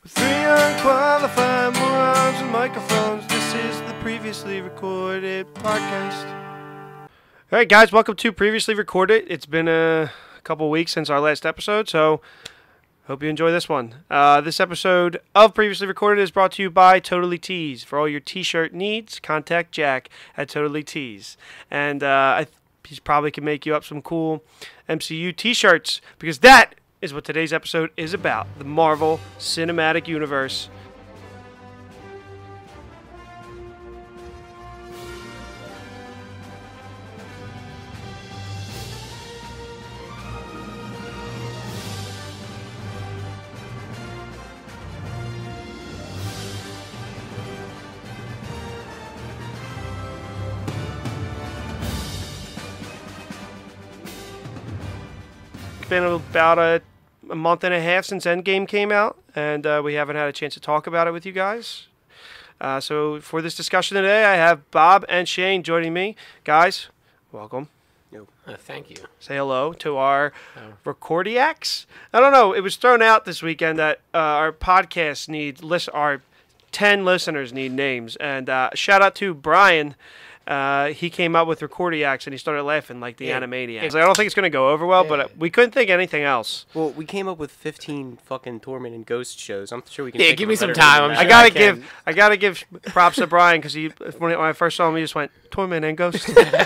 Three unqualified morons with microphones. This is the previously recorded podcast. All right, guys, welcome to Previously Recorded. It's been a couple weeks since our last episode, so hope you enjoy this one. This episode of Previously Recorded is brought to you by Totally Tees. For all your t-shirt needs, contact Jack at Totally Tees. And he probably can make you up some cool MCU t-shirts, because that is what today's episode is about, the Marvel Cinematic Universe. Been about a month and a half since Endgame came out, and we haven't had a chance to talk about it with you guys. So for this discussion today, I have Bob and Shane joining me. Guys, welcome. Thank you. Say hello to our recordiacs. I don't know, it was thrown out this weekend that our podcast our 10 listeners need names, and shout out to Brian. He came up with Recordiacs, and he started laughing like the Animaniacs. Like, I don't think it's going to go over well, but we couldn't think of anything else. Well, we came up with 15 fucking Torment and Ghost shows. I'm sure we can. Yeah, think give of me a some better time. name I'm than sure that. I gotta give props to Brian, because when I first saw him, he just went Torment and Ghost.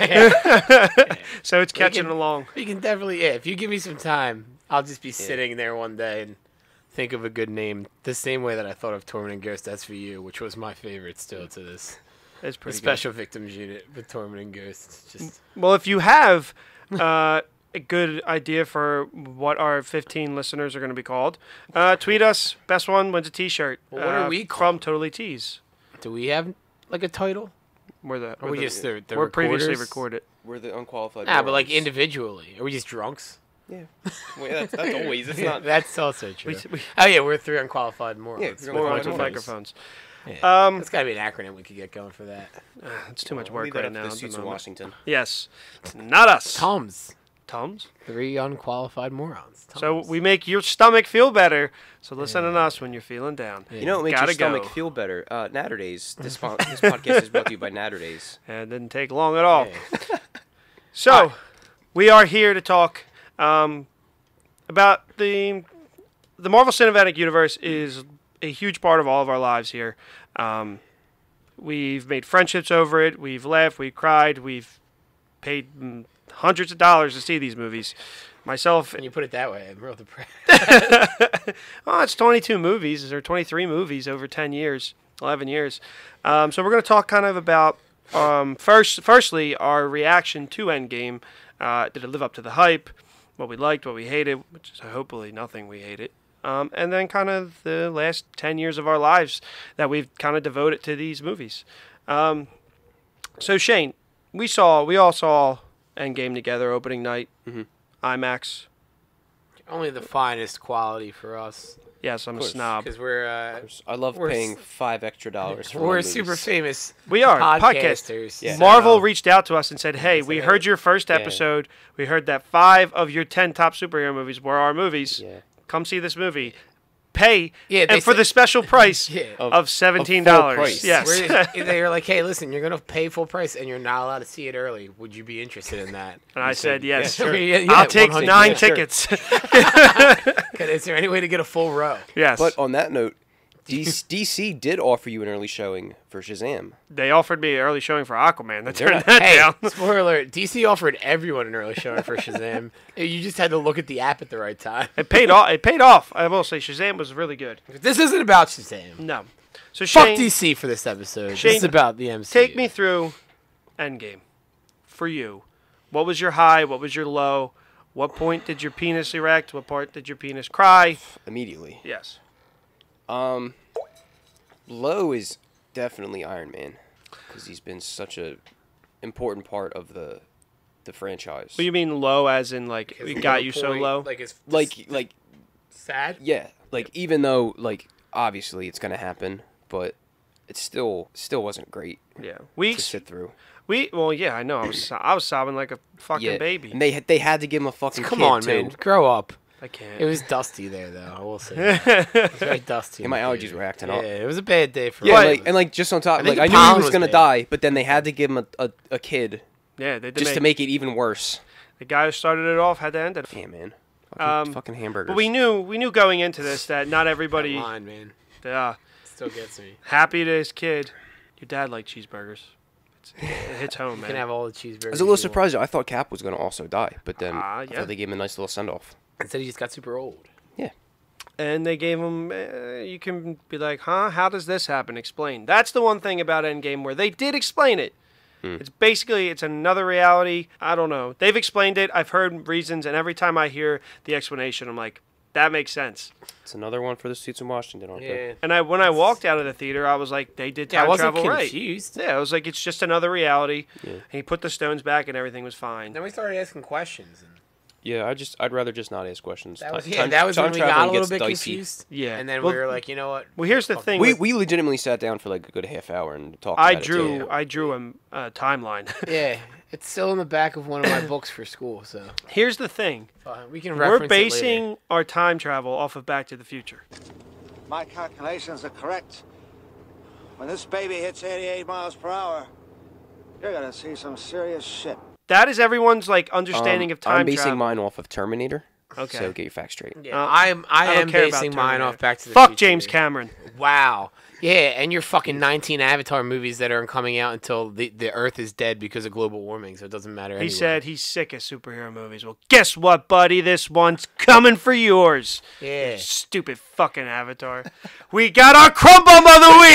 So it's catching along. You can definitely, if you give me some time, I'll just be sitting there one day and think of a good name. The same way that I thought of Torment and Ghost SVU, which was my favorite still to this. It's pretty the Special Victims Unit with Torment and Ghost. Just Well, if you have a good idea for what our 15 listeners are going to be called, tweet us. Best one wins a T-shirt. Well, what are we called? From Totally Tees. do we have like a title? We're Or we just the we're previously recorders? recorded. We're the unqualified. But like morons. individually. Are we just drunks? Yeah. Well, that's always. It's not. That's also true. We- Oh yeah, we're three unqualified morons. Yeah, three with Morons with microphones. microphones. Yeah. That's gotta be an acronym we could get going for that. It's too much We'll work leave that right up to now. the at the suits in moment. Washington. Yes, not us. Tums. Tums. Three unqualified morons. So Tums. we make your stomach feel better. So listen to us when you're feeling down. You know what makes your Gotta stomach go. feel better? Natter Days. This podcast is brought to you by Natter Days. And it didn't take long at all. Hey. So we are here to talk about the Marvel Cinematic Universe is a huge part of all of our lives here. We've made friendships over it. We've laughed. We've cried. We've paid hundreds of dollars to see these movies. Myself, When you put it that way, I'm real depressed. it's 22 movies or 23 movies over 10 years, 11 years. So we're going to talk kind of about firstly our reaction to Endgame. Did it live up to the hype? What we liked, what we hated, which is hopefully nothing we hated. And then kind of the last 10 years of our lives that we've kind of devoted to these movies. So Shane, we all saw Endgame together opening night, IMAX. Only the finest quality for us. Yes, I'm a course, snob. Because we're I love We're paying s- $5 extra for we're movies. super famous. We are podcasters. Yeah. Marvel reached out to us and said, "Hey, Yeah, we said, heard hey. your first episode. We heard that 5 of your 10 top superhero movies were our movies. Yeah. Come see this movie. Pay Yeah, they and for said- the special price Yeah. of $17." full price. Yes. They were like, hey, listen, you're going to pay full price and you're not allowed to see it early. Would you be interested in that? And I said, yes. Yeah, sure. yeah, I'll take 100%. 9 Yeah, sure. tickets. Is there any way to get a full row? Yes. But on that note, DC did offer you an early showing for Shazam. They offered me an early showing for Aquaman. They They're turned not- that Hey, down. spoiler alert, DC offered everyone an early showing for Shazam. You just had to look at the app at the right time. It paid off. It paid off. I will say Shazam was really good. This isn't about Shazam. No. So Fuck Shane, DC for this episode. Shane, This is about the MCU. take me through Endgame. For you, what was your high? What was your low? What point did your penis erect? What part did your penis cry? Immediately. Yes. Low is definitely Iron Man, because he's been such a important part of the franchise. What do you mean low as in like it got you so Point, low? Like it's like sad. yeah, like even though like obviously it's gonna happen, but it still wasn't great Yeah. to Weeks. sit through. Well, yeah, I know. I was sobbing like a fucking Yeah, baby. and they had to give him a fucking Come kid on, too. man. Grow up. I can't. It was dusty there, though. I will say. That. It was very dusty. Yeah, my allergies were acting up. Yeah, it was a bad day for. Yeah, me. like just on top, I think like I the knew he pollen was was gonna bad. die, but then they had to give him a kid Yeah, they did just to make it even worse. the guy who started it off had to end it. Yeah, man. Um, Fucking hamburgers. But we knew going into this that not everybody That line, man, still gets me. happy to his kid. Your dad liked cheeseburgers. It hits home, You man. can have all the cheeseburgers. I was a little surprised. I thought Cap was gonna also die, but then I yeah. thought they gave him a nice little send off. Instead, he just got super old. Yeah. And they gave him. You can be like, huh? How does this happen? Explain. That's the one thing about Endgame where they did explain it. It's basically it's another reality. I don't know. They've explained it. I've heard reasons, and every time I hear the explanation, I'm like, that makes sense. It's another one for the suits in Washington, aren't they? And when I walked out of the theater, I was like, they did time I wasn't travel right. confused. Yeah, I was like, it's just another reality. Yeah. And he put the stones back, and everything was fine. Then we started asking questions. And Yeah, I'd rather just not ask questions. that was Time- that was time when we got traveling a little gets bit dicey. confused. Yeah. And then Well, we were like, you know what? Well, here's the thing. We legitimately sat down for like a good half hour and talked. I about it, drew too. I drew a timeline. Yeah, it's still in the back of one of my books for school, so Here's the thing. we can reference We're it later. basing our time travel off of Back to the Future. My calculations are correct. When this baby hits 88 miles per hour, you're gonna see some serious shit. That is everyone's like understanding of time I'm basing travel. mine off of Terminator. Okay. So get your facts straight. Yeah, I I don't am care about basing mine Terminator. off Back to the Fuck Future. James Cameron. Wow. Yeah, and your fucking 19 Avatar movies that aren't coming out until the Earth is dead because of global warming, so it doesn't matter anyway. He said he's sick of superhero movies. Well, guess what, buddy? This one's coming for yours. Yeah. Stupid fucking Avatar. We got our Crumb Bum of the week.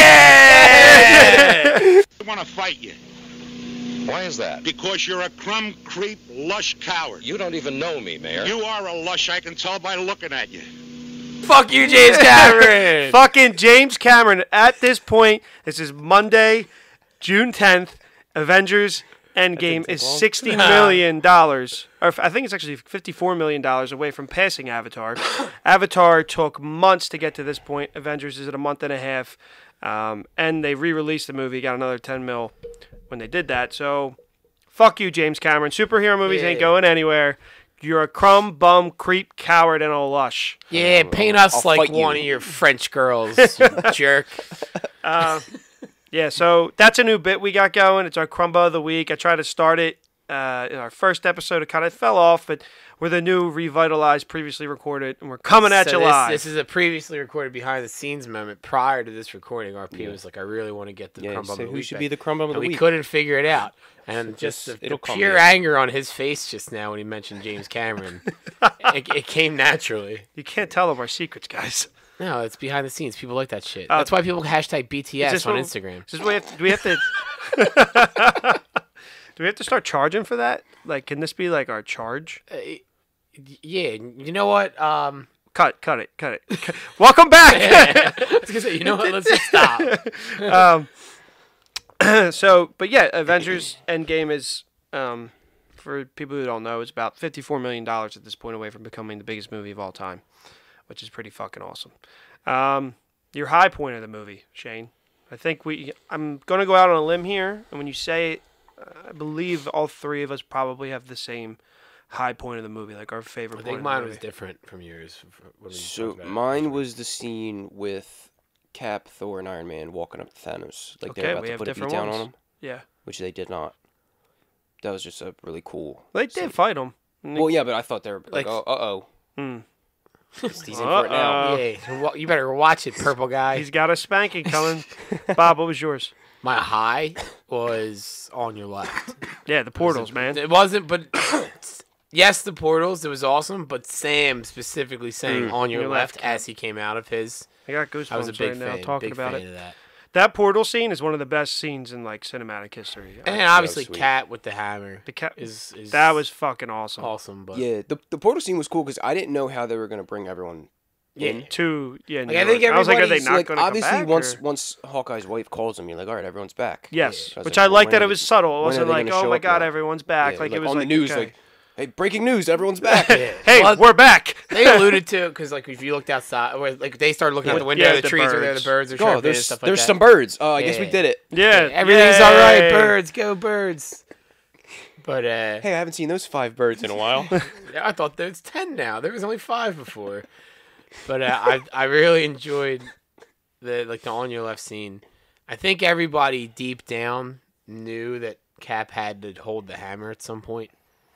I want to fight you Why is that? because you're a crumb creep lush coward. You don't even know me, Mayor. You are a lush, I can tell by looking at you. Fuck you, James Cameron! Fucking James Cameron. At this point, this is Monday, June 10th. Avengers Endgame is $60 million. Or I think it's actually $54 million away from passing Avatar. Avatar took months to get to this point. Avengers is at a month and a half. And they re-released the movie, got another 10 mil when they did that. So, fuck you, James Cameron. Superhero movies ain't going anywhere. You're a crumb, bum, creep, coward, and a lush. Yeah, paint us I'll like fight you. one of your French girls, you jerk. Yeah, so that's a new bit we got going. It's our Crumb of the Week. I tried to start it in our first episode. It kind of fell off, but we're the new revitalized, previously recorded, and we're coming at you live. This is a previously recorded behind-the-scenes moment. Prior to this recording, RP was like, I really want to get the Yeah, Crumb Bum so of the who Week should back. be the Crumb Bum of And the we Week? couldn't figure it out. And just the it'll come pure to you. anger on his face just now when he mentioned James Cameron, it came naturally. You can't tell them our secrets, guys. No, it's behind the scenes. People like that shit. That's why people hashtag BTS this on what- Instagram. Do we have to? Do we have to start charging for that? Like, can this be like our charge? Yeah, you know what? Cut it. Welcome back. I was gonna say, you know what? Let's just stop. So, but yeah, Avengers Endgame is, for people who don't know, it's about $54 million at this point away from becoming the biggest movie of all time, which is pretty fucking awesome. Your high point of the movie, Shane. I'm going to go out on a limb here, and when you say it, I believe all three of us probably have the same high point of the movie, like our favorite I point think of mine the movie. was different from yours. When we So talked about it. mine was the scene with Cap, Thor, and Iron Man walking up to Thanos, like they Okay, were about we to have put a beat different down ones. on him, Yeah. which they did not. That was just a really cool. They did fight him. Well, yeah, but I thought they were like, Like- oh, Hmm. he's in for it now. Yeah, you better watch it, purple guy. He's got a spanking coming. Bob, what was yours? My high was on your left. Yeah, the portals, man. It wasn't, but yes, the portals. It was awesome, but Sam specifically saying on your Your left left. as he came out of his. I got goosebumps I was a big right fan. now talking big about fan it. of that. That portal scene is one of the best scenes in like cinematic history. And obviously, sweet. Cat with the hammer. The cat is that was fucking awesome. awesome. But Yeah, the portal scene was cool because I didn't know how they were gonna bring everyone. yeah, in. Yeah, Like, I think I was like, are they everybody's, not like going to come obviously back? once or- once Hawkeye's wife calls him, you're like, all right, everyone's back. Yes, I was which like, I well, like when that are it they- was subtle. It when are wasn't they like, gonna oh show my up god, now? everyone's back. Yeah, like it was on like the news, okay. like, hey, breaking news, everyone's back. hey, Well, we're back. they alluded to because like if you looked outside, or like they started looking out the window, Yeah, the the trees are there, the birds. birds are Oh, chirping and there's stuff like that. some birds. I guess we Yeah. did it. Yeah, Everything's all right, yay. birds, go birds. But Hey, I haven't seen those 5 birds in a while. yeah, I thought there's 10 now. There was only 5 before. But I really enjoyed the on your left scene. I think everybody deep down knew that Cap had to hold the hammer at some point.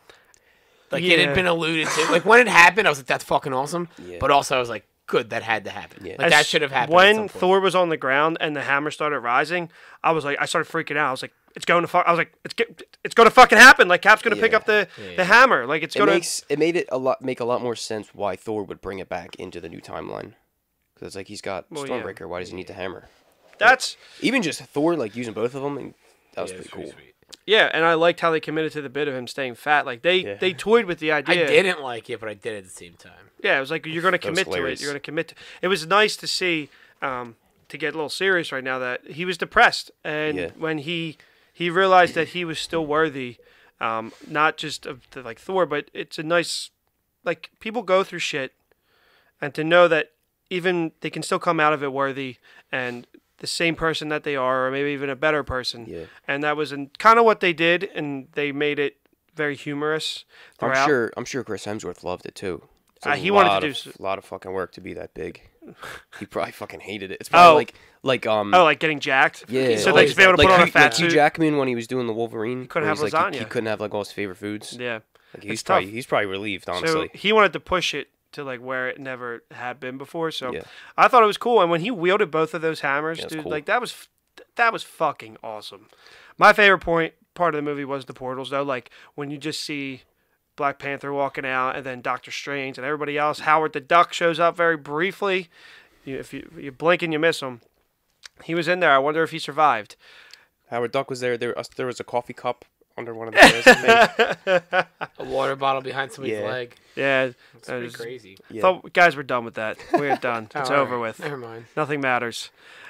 Like it had been alluded to. Like when it happened, I was like, "That's fucking awesome." Yeah. But also, I was like, "Good, that had to happen. Yeah. Like that should have happened." When Thor was on the ground and the hammer started rising, I started freaking out. I was like, "It's going to I was like, it's going to fucking happen. Like Cap's going to pick up the hammer. Like it's going to." It made it make a lot more sense why Thor would bring it back into the new timeline. Because it's like he's got Stormbreaker. Why does he need the hammer? That's even just Thor like using both of them. And that was pretty cool. Sweet. Yeah, and I liked how they committed to the bit of him staying fat. Like they toyed with the I idea. didn't like it, but I did at the same time. Yeah, it was like you're going to commit to it. hilarious. You're going to commit to. It was nice to see, to get a little serious right now, that he was depressed, and when he realized that he was still worthy, not just of like Thor, but it's a nice, like people go through shit, and to know that even they can still come out of it worthy and the same person that they are, or maybe even a better person. Yeah. And that was kind of what they did, and they made it very humorous throughout. I'm sure Chris Hemsworth loved it too. He wanted to do a lot of fucking work to be that big. He probably fucking hated it. It's probably like getting jacked. Yeah. So they just be able to put on a fat Hugh suit. Jackman when he was doing the Wolverine. Couldn't have he lasagna. couldn't have like all his favorite foods. Yeah. Like It's tough. he's probably relieved, honestly. So he wanted to push it to like where it never had been before. So Yeah. I thought it was cool. And when he wielded both of those hammers, Yeah, that's dude, cool. like that was fucking awesome. My favorite part of the movie was the portals, though. Like when you just see Black Panther walking out, and then Doctor Strange and everybody else. Howard the Duck shows up very briefly. If you blink and you miss him, he was in there. I wonder if he survived. Howard Duck was there. There was a coffee cup under one of the chairs. I think. A water bottle behind somebody's Yeah. leg. Yeah, It's pretty crazy. Yeah. Thought guys were done with that. We're done. It's Oh, over alright. with. Never mind. Nothing matters.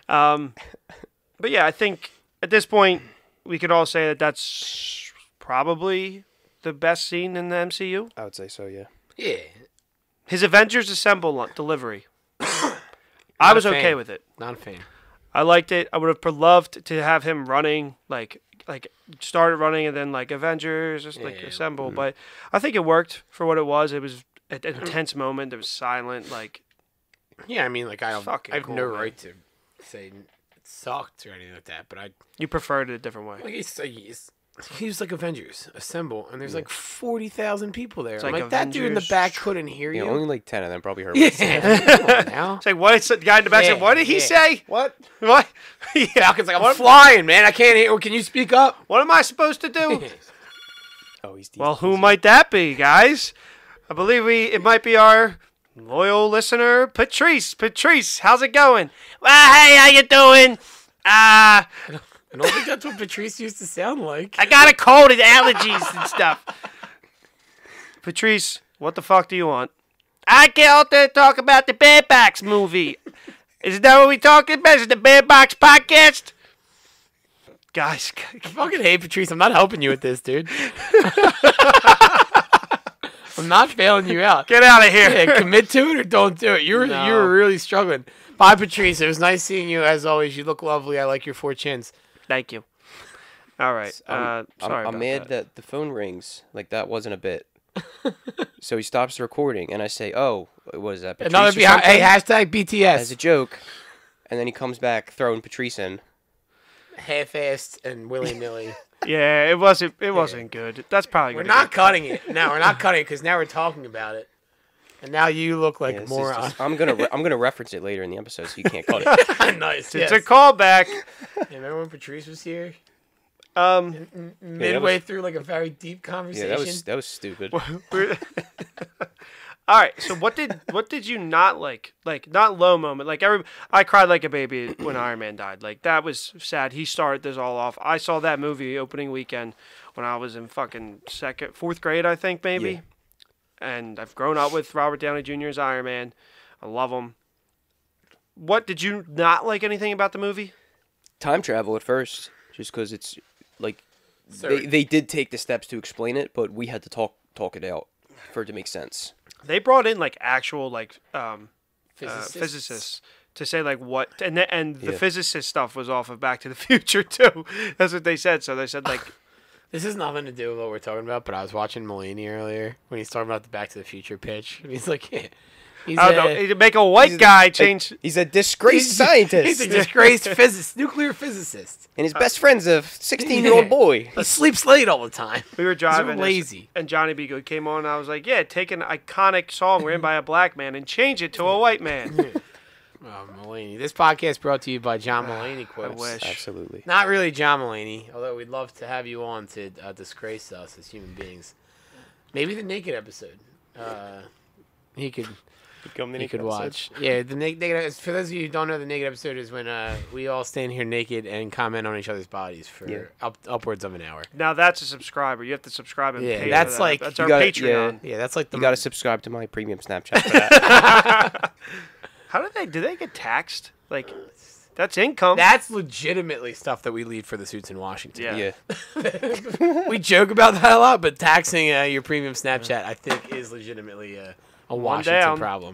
But yeah, I think at this point we could all say that that's probably the best scene in the MCU. I would say so. Yeah. Yeah. His Avengers Assemble delivery. I was Not a okay fan. with it. Not a fan. I liked it. I would have loved to have him running like started running and then like Avengers just like Yeah. Assemble. But I think it worked for what it was. It was an intense moment. It was silent. Like Yeah, I mean, like I Fucking have cool, no man. right to say it sucked or anything like that, but you preferred it a different way. like he was like Avengers Assemble, and there's like 40,000 people there. I'm like like that dude in the Avengers back couldn't hear Yeah. you. Only like 10 of them probably heard. What he said. Yeah, come on now. It's like what? It's the guy in the back said. Yeah, What did he yeah. say? What? What? Yeah. Falcon's like, I'm flying, man. I can't hear. Can you speak up? What am I supposed to do? Oh, he's. Well, who might that be, guys? I believe it might be our loyal listener, Patrice. Patrice, how's it going? Well, hey, how you doing? I don't think that's what Patrice used to sound like. I got a cold and allergies and stuff. Patrice, what the fuck do you want? I came out there to talk about the Bear Box movie. Is that what we talking about? Is it the Bear Box podcast? Guys, I fucking hate Patrice. I'm not helping you with this, dude. I'm not bailing you out. get out of here. Yeah, commit to it or don't do it. You were No. really struggling. Bye, Patrice. It was nice seeing you as always. You look lovely. I like your 4 chins. Thank you. All right. I'm Sorry. I'm about mad that the phone rings. Like that wasn't a bit. So he stops the recording, and I say, "Oh, what is that? Patrice Another or behind. Hey, something?" hashtag BTS. As a joke, and then he comes back throwing Patrice in. Half-assed and willy-nilly. Yeah, it wasn't good. That's probably We're gonna not cutting it. No, we're not cutting it because now we're talking about it. And now you look like Yeah, a this is moron. just- I'm gonna reference it later in the episode, so you can't cut it. Nice. It's Yes. a callback. Yeah, remember when Patrice was here? Midway. Midway through like a very deep Yeah, conversation. that was stupid. All right. So what did you not like? Like not low moment. Like I cried like a baby when Iron Man died. Like that was sad. He started this all off. I saw that movie opening weekend when I was in fucking 4th grade, I think maybe. Yeah. And I've grown up with Robert Downey Jr. as Iron Man. I love him. What did you not like anything about the movie? Time travel at first, just because it's like So- they did take the steps to explain it, but we had to talk it out for it to make sense. They brought in like actual like Physicists. physicists to say like what and the Yeah. physicist stuff was off of Back to the Future too. That's what they said. So they said like This has nothing to do with what we're talking about, but I was watching Mulaney earlier when he's talking about the Back to the Future pitch. And he's like, yeah. I don't know. He'd make a white guy change. He's a disgraced scientist. He's a disgraced physicist, nuclear physicist. And his best friend's a 16-year-old boy. He sleeps late all the time. We were driving, lazy. and Johnny B. Good came on, and I was like, yeah, take an iconic song written by a black man and change it to a white man. Oh, Mulaney. This podcast brought to you by John Mulaney quotes. I wish. Absolutely. Not really John Mulaney, although we'd love to have you on to disgrace us as human beings. Maybe the Naked episode. He could watch. Yeah, the naked. For those of you who don't know, the Naked episode is when we all stand here naked and comment on each other's bodies for upwards of an hour. Now that's a subscriber. You have to subscribe and pay. That's for that. like That's our Patreon. Yeah, that's like the. You got to subscribe to my premium Snapchat for that. How do they get taxed? Like, that's income. That's legitimately stuff that we lead for the suits in Washington. Yeah. We joke about that a lot, but taxing your premium Snapchat, I think, is legitimately a Washington problem.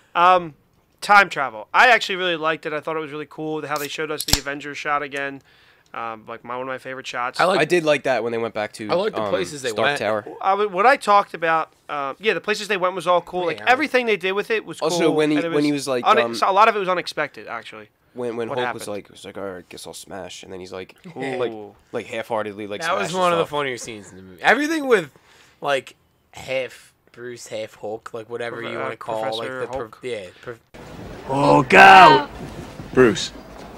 Time travel. I actually really liked it. I thought it was really cool how they showed us the Avengers shot again. Like one of my favorite shots. I did like that when they went back to. I like the places they Stark went. Tower. What I talked about, the places they went was all cool. Like everything they did with it was cool. Also, when he was like, so a lot of it was unexpected, actually. When Hulk happened? was like, all right, guess I'll smash, and then he's like, Ooh. like half-heartedly, like. That was smashes one of the stuff. funnier scenes in the movie. Everything with, like, half Bruce, half Hulk, like whatever you want to call, Professor like the Hulk. Hulk out! Bruce.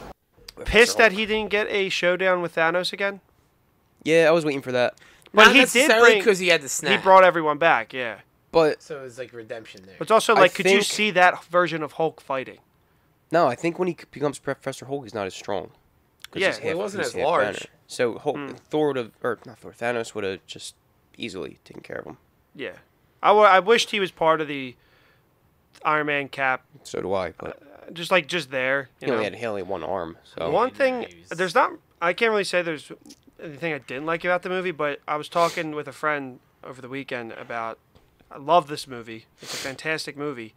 Pissed that he didn't get a showdown with Thanos again. Yeah, I was waiting for that, But Not he did necessarily bring. because he had to snap. He brought everyone back. Yeah. but So it was like redemption there. But it's also I like, could you think- see that version of Hulk fighting? no, I think when he becomes Professor Hulk, he's not as strong. 'Cause Yeah, he's well, he wasn't he's as half large. banner. So Thor would have, or not Thor, Thanos would have just easily taken care of him. Yeah. I wished he was part of the Iron Man Cap. So do I, but Just there. You he know? only had one arm. So One thing, he was- there's not. I can't really say there's anything I didn't like about the movie, but I was talking with a friend over the weekend about. I love this movie. It's a fantastic movie,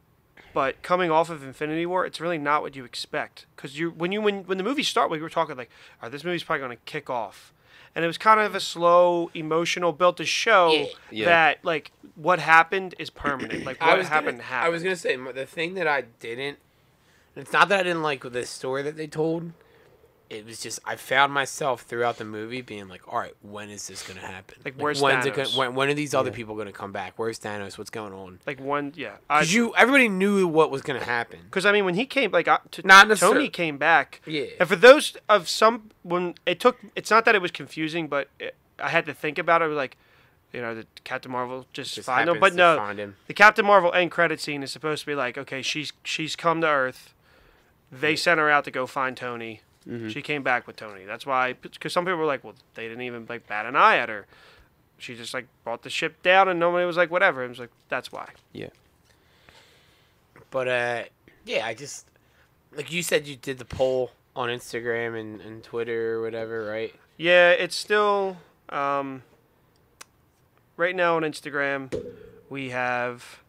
but coming off of Infinity War, it's really not what you expect. Because when the movie started, we were talking like, "All right, this movie's probably going to kick off," and it was kind of a slow, emotional build to show Yeah. that like what happened is permanent. Like what happened happened. I was gonna say the thing that I didn't. It's not that I didn't like the story that they told. It was just I found myself throughout the movie being like, all right, when is this gonna happen? Like, where's when's it Thanos? when are these other people gonna come back? Where's Thanos? What's going on? like one, yeah. Because everybody knew what was gonna happen. Because I mean, when he came, like Not Tony necessarily- came back. Yeah. And for those of some, when it took, it's not that it was confusing, but I had to think about it. I was like, the Captain Marvel just find him, happens but to no, find him. the Captain Marvel end credit scene is supposed to be like, okay, she's come to Earth. They sent her out to go find Tony. She came back with Tony. That's why, because some people were like, well, they didn't even like bat an eye at her. She just like brought the ship down, and nobody was like, whatever. It was like, that's why. yeah. But I just like you said, you did the poll on Instagram and Twitter or whatever, right? Yeah, it's still right now on Instagram. We have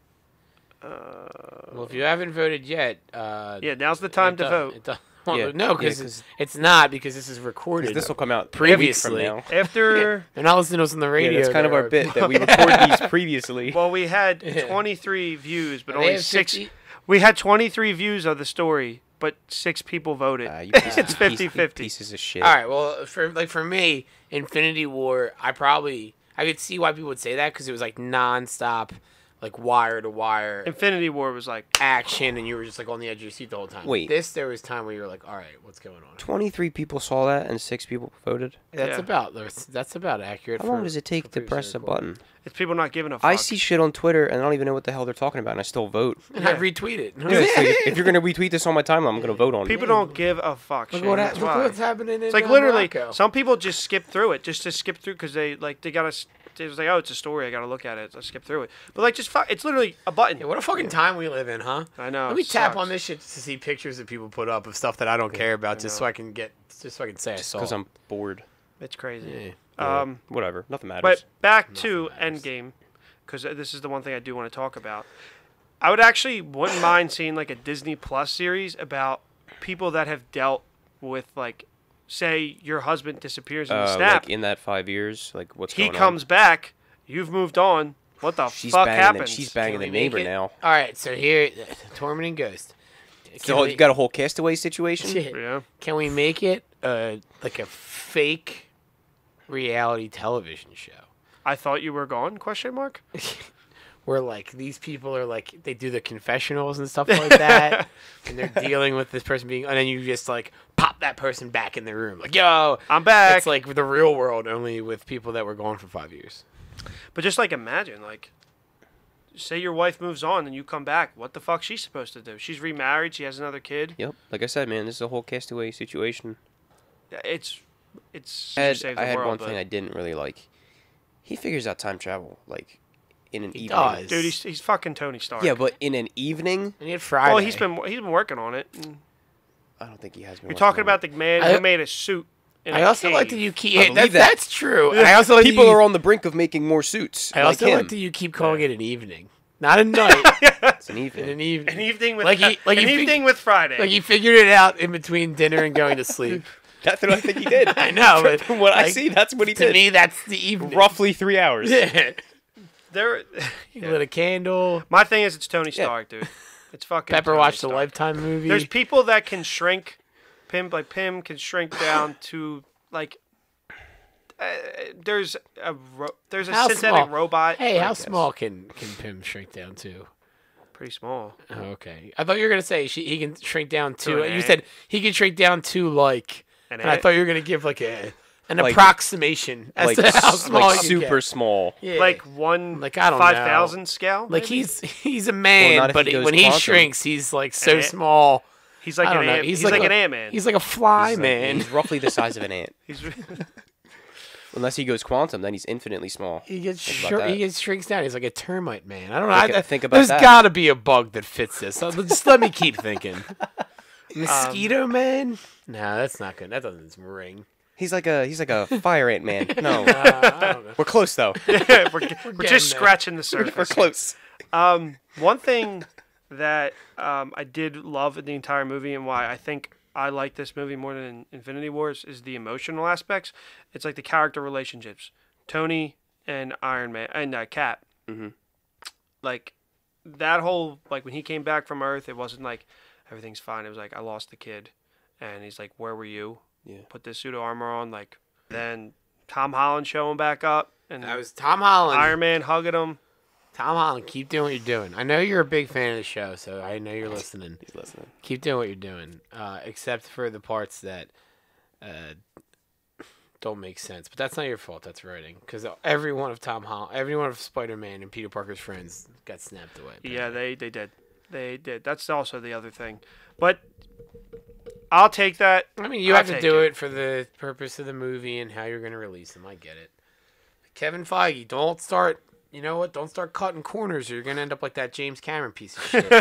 Well, if you haven't voted yet, now's the time to vote. Yeah, No, because 'cause- it's not because this is recorded. This will come out Previously. a week from now. After They're not listening to us on the Yeah, radio. that's kind of our they're- bit that we record these previously. well, we had 23 views, but They only have 6. 50? We had 23 views of the story, but 6 people voted. You It's 50-50. Pieces of shit. All right. Well, for me, Infinity War, I could see why people would say that because it was like nonstop, like wire to wire Infinity War was like, action, and you were just like on the edge of your seat the whole time. Wait. There was time where you were like, all right, what's going on? 23 people saw that and 6 people voted. That's Yeah. about accurate. How long does it take to press a button? it's people not giving a fuck. I see shit on Twitter and I don't even know what the hell they're talking about, and I still vote. And I retweet it. Yeah, it's like, if you're gonna retweet this on my timeline, I'm gonna vote on People it. don't give a fuck. Look Shane, that's look why. what's happening in It's like literally, Morocco. some people just skip through it, just to skip through because they gotta. They was like, oh, it's a story. I gotta look at it. Let's skip through it. But like, just it's literally a button. Yeah, what a fucking time we live in, huh? I know. Let me it tap sucks. on this shit to see pictures that people put up of stuff that I don't care about, just so I can say I saw. Because I'm bored. It's crazy. Yeah. Whatever. Nothing matters. But back to Endgame, because this is the one thing I do want to talk about. I wouldn't mind seeing like a Disney Plus series about people that have dealt with like say your husband disappears in the snap. Like in that 5 years, like what's He going comes back. You've moved on. What the She's fuck banging happens? She's banging Can the we make neighbor it? now. All right, so here, Torment and Ghost. So you got a whole Castaway situation. Shit. Yeah. Can we make it like a fake reality television show? I thought you were gone? Question mark. Where like these people are like they do the confessionals and stuff like that, and they're dealing with this person being, and then you just like pop that person back in the room, like yo, I'm back. It's like the real world, only with people that were gone for 5 years. But just like imagine, like, say your wife moves on and you come back. What the fuck's she supposed to do? She's remarried. She has another kid. Yep. Like I said, man, this is a whole Castaway situation. It's I save the had world, one but- thing I didn't really like. He figures out time travel like in an He evening. does. Dude, he's fucking Tony Stark. Yeah, but in an evening, And he had Friday. Well, he's been working on it. And I don't think he has been. you're working talking on about it. the man I- who made a suit. In I a also like that cave. you keep. I Yeah, believe that. That's true. I also like People that you, are on the brink of making more suits. I also like him. like that you keep calling it an evening, not a night. It's an in evening. an evening. An evening with Like he- like an he fig- evening with Friday. Like he figured it out in between dinner and going to sleep. That's what I think he did. I know, but From what I like, see, that's what he to did. me, that's the evening. Roughly 3 hours. Yeah. there. He lit a candle. My thing is, it's Tony Stark, dude. It's fucking. Pepper Tony watched the Stark. Lifetime movie. There's people that can shrink. Pim can shrink down to like. There's a How synthetic small? robot. Hey, how like, small can Pim shrink down to? Pretty small. Oh, okay. I thought you were gonna say he can shrink down To to. an You ant. said he can shrink down to like. An And I ant? thought you were gonna give like an Like- approximation as Like, to how small like he can super get. small. Yeah. Like one Like, I don't 5,000 scale. Like maybe? he's a man, not if but he goes when he quantum. shrinks, he's like so ant? small. He's like I an don't know. ant. He's He's like like a- an Ant-Man. He's like a fly He's like- man. he's roughly the size of an ant. He's Unless he goes quantum, then he's infinitely small. He gets Think about that. he gets shrinks down. He's like a termite man. I don't know. Think about There's that. got to be a bug that fits this. So just let me keep thinking. Mosquito man? No, that's not good. That doesn't ring. He's like a fire ant man. No, I don't know. we're close though. we're getting just there. scratching the surface. We're close. One thing that I did love in the entire movie and why I think I like this movie more than Infinity Wars is the emotional aspects. It's like the character relationships. Tony and Iron Man and Cap. Mm-hmm. Like that whole like when he came back from Earth, it wasn't like everything's fine. It was like I lost the kid, and he's like, "Where were you?" Yeah. Put this suit of armor on. Like then Tom Holland showing back up, and That was Tom Holland. Iron Man hugging him. Tom Holland, keep doing what you're doing. I know you're a big fan of the show, so I know you're listening. He's listening. Keep doing what you're doing, except for the parts that don't make sense. But that's not your fault. That's writing, because every one of Spider-Man and Peter Parker's friends got snapped away. Yeah, they did. They did. That's also the other thing. But I'll take that. I mean, you I'll have to take do it for the purpose of the movie and how you're going to release them. I get it. Kevin Feige, don't start. You know what? Don't start cutting corners, or you're going to end up like that James Cameron piece of shit.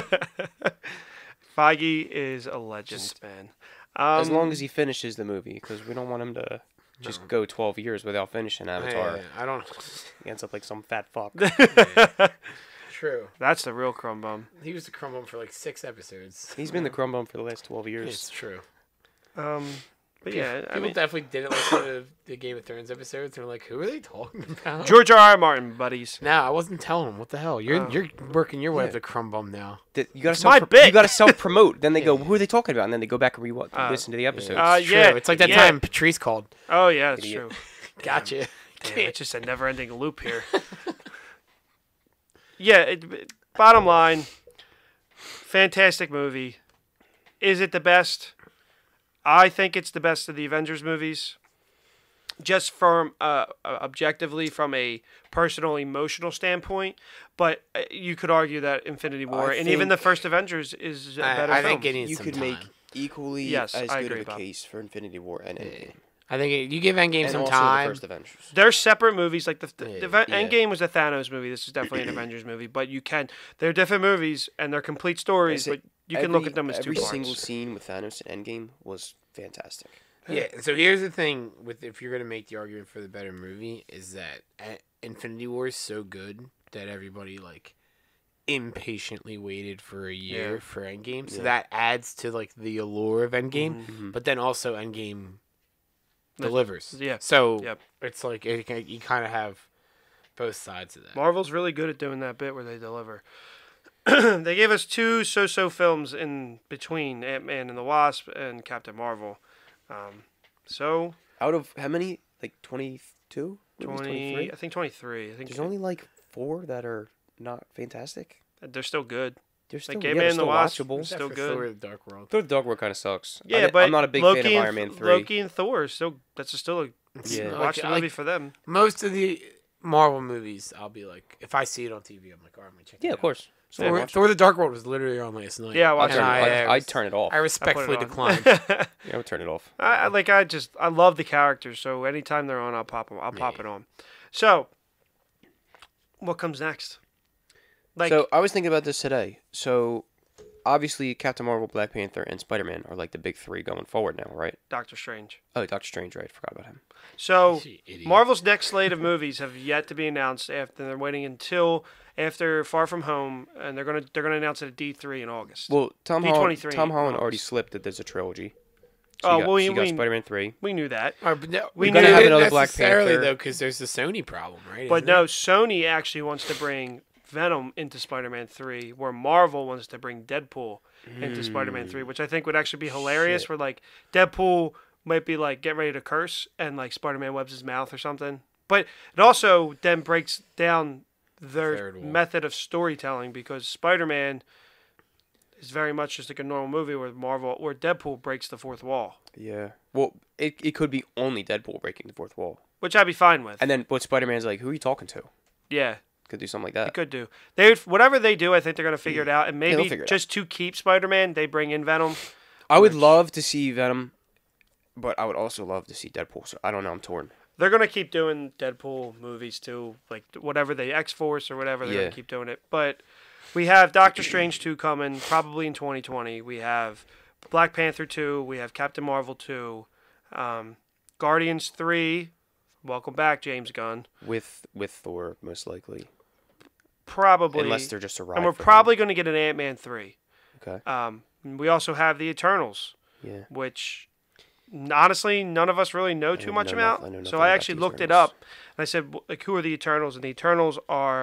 Feige is a legend, man. As long as he finishes the movie, because we don't want him to just go 12 years without finishing Avatar. Yeah, I don't. He ends up like some fat fuck. True. That's the real Crumb Bum. He was the Crumb Bum for like 6 episodes. He's been the Crumb Bum for the last 12 It's years. true. But yeah, I People mean, definitely didn't listen to the Game of Thrones episodes. They're like, who are they talking about? George R. Martin, buddies. No, I wasn't telling them. What the hell? You're working your way up the Crumb Bum now. You gotta my bit. You gotta self-promote. Then they go, who are they talking about? And then they go back and listen to the episodes. It's true. Yeah, It's like that yeah. time Patrice called. Oh yeah, that's Idiot. true. Gotcha. Damn, it's just a never-ending loop here. Yeah. Bottom line, fantastic movie. Is it the best? I think it's the best of the Avengers movies. Just from objectively from a personal emotional standpoint, but you could argue that Infinity War and even think- the first Avengers is a better I film. think it needs You some could time. make equally Yes, as I good agree, of a Bob. case for Infinity War and Endgame. I think you give Endgame And some also time. the first Avengers. They're separate movies. Like the Yeah. Endgame was a Thanos movie. This is definitely an Avengers movie. But they're different movies and they're complete stories. But you can look at them as two Every parts. single scene with Thanos and Endgame was fantastic. Yeah. So here's the thing: with if you're gonna make the argument for the better movie, is that Infinity War is so good that everybody like impatiently waited for a year Yeah. for Endgame. So Yeah. that adds to like the allure of Endgame. Mm-hmm. But then also Endgame delivers. Yeah. So Yep. it's like you kind of have both sides of that. Marvel's really good at doing that bit where they deliver. They gave us 2 so-so films in between Ant-Man and the Wasp and Captain Marvel. So Out of how many? Like 22? 20, I think 23. I think There's only like 4 that are not fantastic. they're still good. They're still, Like yeah, Ant-Man they're and the still Wasp watchable. is still Except for good. Thor: The Dark World. Thor: The Dark World kind of sucks. Yeah, but I'm not a big Loki fan of and Iron Man 3. Loki and Thor is still still a Yeah. watch the Like- movie for them. Most of the Marvel movies, I'll be like, if I see it on TV, I'm like, all right, I'm gonna check it Yeah, out. of course. So Thor: The Dark World was literally on last night. Yeah, I I'd watched And it. I'd turn it off. I respectfully I declined. put it on. Yeah, I would turn it off. I love the characters, so anytime they're on, I'll pop it on. So, what comes next? Like, So I was thinking about this today. So obviously Captain Marvel, Black Panther, and Spider-Man are like the big 3 going forward now, right? Doctor Strange. Oh, Doctor Strange, right? Forgot about him. So, You idiot. Marvel's next slate of movies have yet to be announced. After they're waiting until after Far From Home, and they're gonna announce it at D3 in August. Well, Tom D23 Holland in already August. slipped that there's a trilogy. Oh, you got, well, so you got we- Spider-Man 3. we knew that, All right, but no, We we knew knew that. it Another Black necessarily Panther. though, because there's the Sony problem, right? but Isn't no, there? Sony actually wants to bring Venom into Spider-Man 3, where Marvel wants to bring Deadpool into Spider-Man 3, which I think would actually be hilarious. Shit. Where like Deadpool might be like get ready to curse, and like Spider-Man webs his mouth or something. But it also then breaks down their Third wall. method of storytelling, because Spider-Man is very much just like a normal movie where Deadpool breaks the fourth wall, Yeah. Well, it could be only Deadpool breaking the 4th wall. which I'd be fine with. And then but Spider-Man's like, who are you talking to? Yeah. Could do something like They that. could do. Whatever they do, I think they're gonna figure it out. And they'll maybe figure it just to keep Spider-Man, they bring in Venom. I would love to see Venom, but I would also love to see Deadpool. So I don't know. I'm torn. They're gonna keep doing Deadpool movies too, like whatever they X-Force or whatever. They're Yeah. gonna keep doing it. But we have Doctor Strange 2 coming probably in 2020. We have Black Panther 2. We have Captain Marvel 2. Guardians 3. Welcome back, James Gunn. With Thor, most likely. Probably. Unless they're just a ride and we're for him. probably going to get an Ant-Man 3. Okay. We also have the Eternals, Yeah. which honestly none of us really know too know much noth- about. I know nothing So I about actually the looked it Eternals. up, and I said, like, who are the Eternals? And the Eternals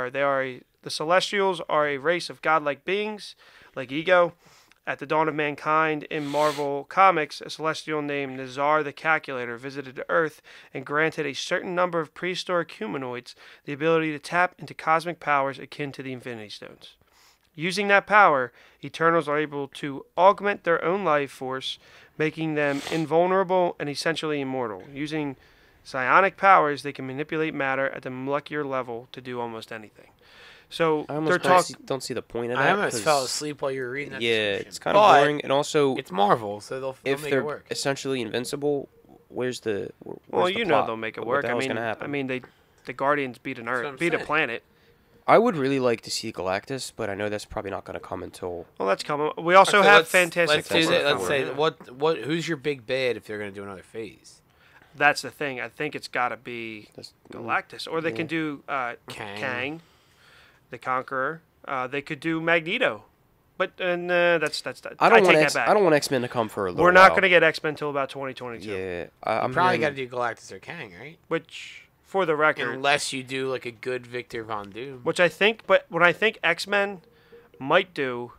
the Celestials are a race of godlike beings, like Ego. At the dawn of mankind in Marvel Comics, a celestial named Nazar the Calculator visited Earth and granted a certain number of prehistoric humanoids the ability to tap into cosmic powers akin to the Infinity Stones. Using that power, Eternals are able to augment their own life force, making them invulnerable and essentially immortal. Using psionic powers, they can manipulate matter at the molecular level to do almost anything. So I they're almost talking. don't see the point of that. I almost 'cause- fell asleep while you were reading that. Yeah, description. it's kind of But boring, and also It's Marvel, so they'll if make they're it work. essentially invincible, where's the where's Well, the you know plot? they'll make it What work. the I hell's mean, gonna happen? the Guardians beat an what I'm Earth, beat a saying. planet. I would really like to see Galactus, but I know that's probably not going to come until. Well, that's coming. We also Okay, have let's- Fantastic Let's do Four. that. Let's Four. say what who's your big bad if they're going to do another phase? That's the thing. I think it's got to be That's- Galactus, or they can do Kang. Kang, the Conqueror. They could do Magneto, but that's I don't take want that back. I don't want X-Men to come for a little We're not while. going to get X-Men until about 2022. Yeah, I'm I'm probably hearing- got to do Galactus or Kang, right? Which, for the record, Unless you do like a good Victor Von Doom. which I think, but what I think X-Men might do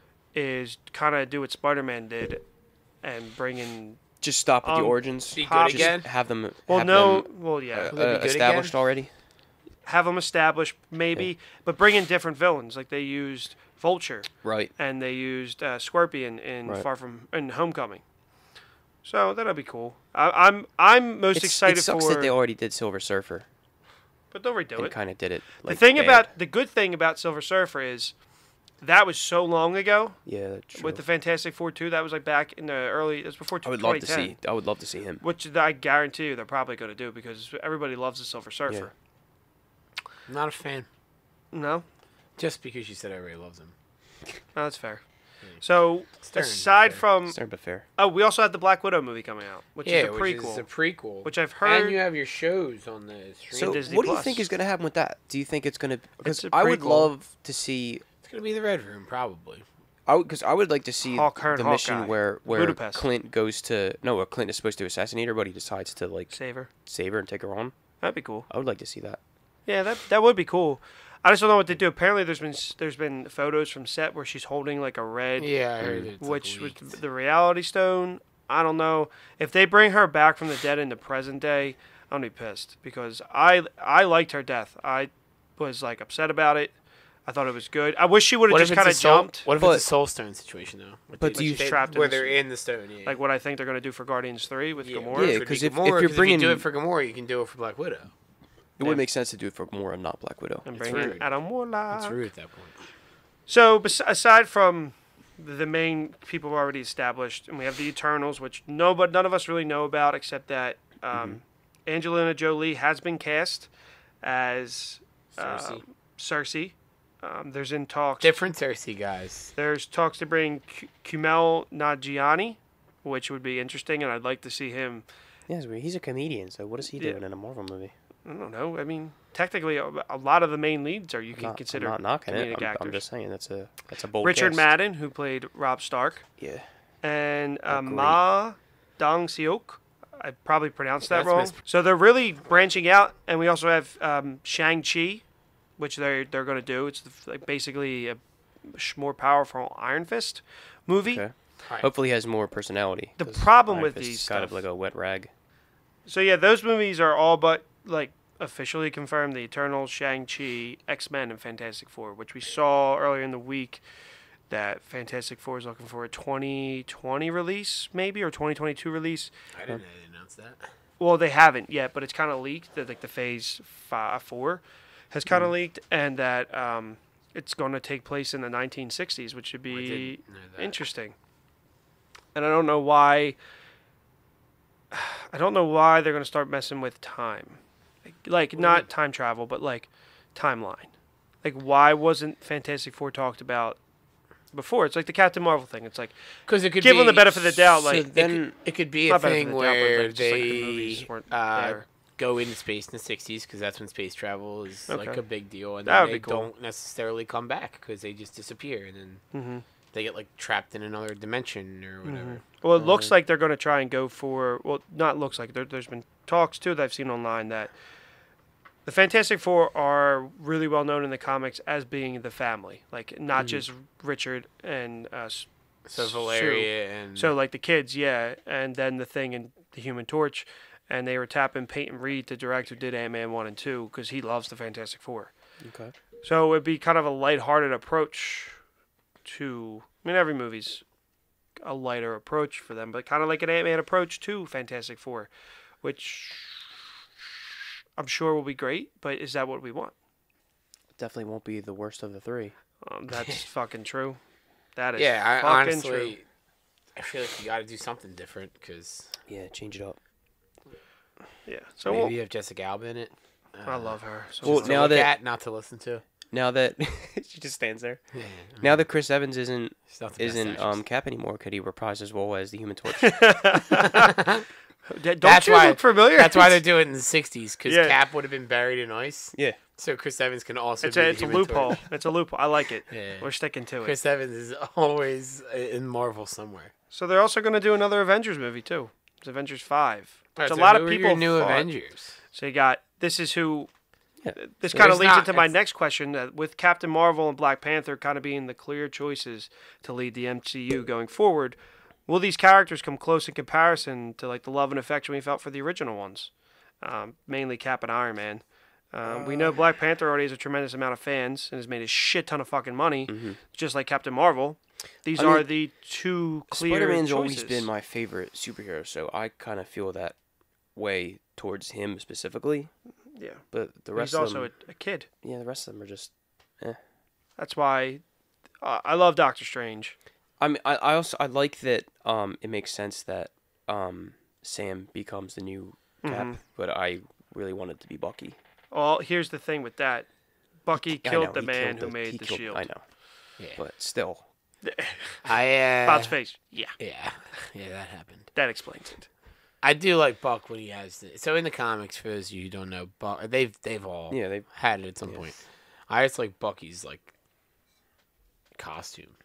is kind of do what Spider-Man did, and bring in. just stop at the origins. Be good Pop- Just again. have them. Well, have no, them, well, yeah. Will they be good established again? already. Have them established, maybe, but bring in different villains. Like they used Vulture, Right. and they used Scorpion in Right. in Homecoming. So that'll be cool. I'm most excited it sucks for. that they already did Silver Surfer But they'll redo and it. kind of did it. The Like, thing bad. the good thing about Silver Surfer is that was so long ago. Yeah, that's true. With the Fantastic Four 2, that was like back in the early. It was before I would love to 2010. see. I would love to see him. Which I guarantee you they're probably going to do because everybody loves the Silver Surfer. I'm not a fan. No, Just because you said everybody loves him. no, that's fair. So Stern, aside fair. from Stern but fair. we also have the Black Widow movie coming out, which is a prequel. Which is a prequel. Which I've heard- And you have your shows on the stream. So, Disney what do you Plus. think is going to happen with that? Do you think it's going to? Because It's a I would prequel. love to see. It's going to be the Red Room, probably. Because I would like to see Hawkeye. the mission where Budapest. Clint goes to where Clint is supposed to assassinate her, but he decides to like Save her. and take her on. That'd be cool. I would like to see that. Yeah, that would be cool. I just don't know what they do. Apparently, there's been photos from set where she's holding like a red, Yeah, I heard it's which was leaked. the Reality Stone. I don't know if they bring her back from the dead in the present day. I'm gonna be pissed because I liked her death. I was like upset about it. I thought it was good. I wish she would have just kind of jumped. What if it's a Soul Stone situation though? But do you trapped where in they're the, in the stone? Yeah. like what I think they're gonna do for Guardians 3 with yeah, Gamora? Yeah, because if you're if bringing- you do it for Gamora, you can do it for Black Widow. It would make sense to do it for Gamora and not Black Widow. And It's bring in rude. Adam Warlock. It's rude at that point. So aside from the main people we've already established, and we have the Eternals, which none of us really know about, except that Angelina Jolie has been cast as Cersei. There's in talks. Different Cersei, guys. There's talks to bring Kumail Nanjiani, which would be interesting, and I'd like to see him. Yes, but he's a comedian, so what is he doing in a Marvel movie? I don't know. I mean, technically, a lot of the main leads you can consider I'm not knocking it. comedic actors. I'm just saying that's a bold Richard cast. Madden, who played Robb Stark. Yeah. And great. Ma Dong-seok. I probably pronounced that That's wrong. So they're really branching out, and we also have Shang-Chi, which they're going to do. It's like basically a more powerful Iron Fist movie. Okay. Right. Hopefully, he has more personality. The 'cause problem Iron with Fist these is kind of stuff- like a wet rag. So yeah, those movies are all but like officially confirmed: the Eternals, Shang-Chi, X-Men, and Fantastic Four, which we saw earlier in the week. That Fantastic Four is looking for a 2020 release, maybe, or 2022 release. I didn't know they announced that. Well, they haven't yet, but it's kind of leaked that like the Phase 4 has kind of leaked, and that it's going to take place in the 1960s, which should be didn't know that. interesting. And I don't know why. I don't know why they're going to start messing with time, like not time travel, but like timeline. Like, why wasn't Fantastic Four talked about before? It's like the Captain Marvel thing. It's like Because it could give be, them the benefit of the doubt. so Like then- it could be Not a benefit thing of the doubt, but, where like, just, like, the movies weren't there. go into space in the 60s because that's when space travel is like Okay. a big deal, and That then would they be cool. don't necessarily come back because they just disappear, and then Mhm. they get like trapped in another dimension or whatever. Well, it looks like they're going to try and go for. Well, not looks like. There's been talks too that I've seen online that the Fantastic Four are really well known in the comics as being the family, like not just Richard and So Sue. Valeria and So like the kids, yeah, and then the Thing and the Human Torch, and they were tapping Peyton Reed, the director who did Ant-Man 1 and 2, because he loves the Fantastic Four. Okay. So it'd be kind of a lighthearted approach to. I mean, every movie's a lighter approach for them, but kind of like an Ant-Man approach to Fantastic Four, which I'm sure will be great. But is that what we want? Definitely won't be the worst of the three. That's fucking true. That is yeah, I fucking honestly, true. I feel like you got to do something different because Yeah, change it up. Yeah. So maybe you have Jessica Alba in it. I love her. So Well, much. To now look that- at, not to listen to. Now that she just stands there. Yeah, Now that Chris Evans isn't she's not the best actress. Cap anymore, could he reprise his role as the Human Torch? Don't That's you why- look familiar? That's why they do it in the 60s because Yeah. Cap would have been buried in ice. Yeah. So Chris Evans can also It's be a the it's a Human loophole. Torch. It's a loophole. I like it. Yeah. We're sticking to it. Chris Evans is always in Marvel somewhere. So they're also going to do another Avengers movie too. It's Avengers 5. Alright, It's so a lot who of are people. your new thought- Avengers. So you got this is who. Yeah. This So kind of there's leads not- into my it's- next question. That with Captain Marvel and Black Panther kind of being the clear choices to lead the MCU going forward, will these characters come close in comparison to like the love and affection we felt for the original ones, mainly Cap and Iron Man? We know Black Panther already has a tremendous amount of fans and has made a shit ton of fucking money, just like Captain Marvel. These I mean, are the two clear Spider-Man's choices. always been my favorite superhero, so I kind of feel that way towards him specifically. Yeah, But the he's rest of also them, a kid. yeah, the rest of them are just. That's why I love Doctor Strange. I mean, I also I like that. It makes sense that Sam becomes the new Cap, but I really wanted to be Bucky. Well, here's the thing with that. Bucky I killed know, the he man killed who he made the killed- shield. I know, Yeah. but still. Bob's face. Yeah, Yeah, that happened. that explains it. I do like Buck when he has it. So in the comics, for those of you who don't know, Buck, they've all Yeah, they. had it at some point. I just like Bucky's like costume.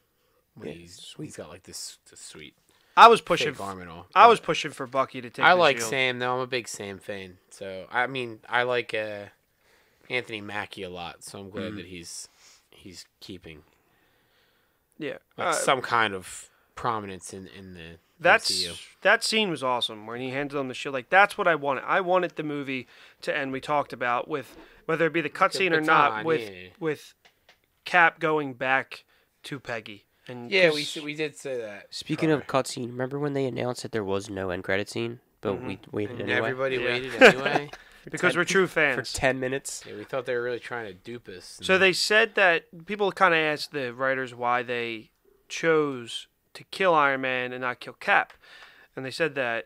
When Yeah, he's got like this sweet I was pushing. fake arm and all. I was pushing for Bucky to take. I the like shield. Sam though. I'm a big Sam fan. So I mean, I like Anthony Mackie a lot. So I'm glad that he's keeping Yeah, like, some kind of prominence in the that scene was awesome when he handed him the shield. Like that's what I wanted. I wanted the movie to end. We talked about with whether it be the cutscene or not with Cap going back to Peggy. And Yeah, we did say that. Speaking of cutscene, remember when they announced that there was no end credit scene, but we waited And anyway? everybody waited anyway. because we're true For fans. 10 minutes. Yeah, we thought they were really trying to dupe us. So they said that people kind of asked the writers why they chose to kill Iron Man and not kill Cap, and they said that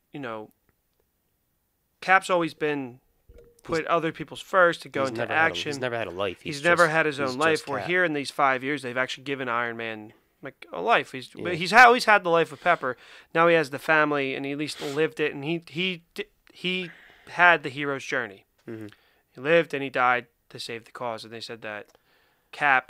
Cap's always been put other people's first to go He's into never action. He's never had a life. He's never had his he's own life. just Where Cap. here in these 5 years, they've actually given Iron Man like a life. He's always had the life of Pepper. Now he has the family, and he at least lived it. And he had the hero's journey. Mhm. He lived and he died to save the cause. And they said that Cap,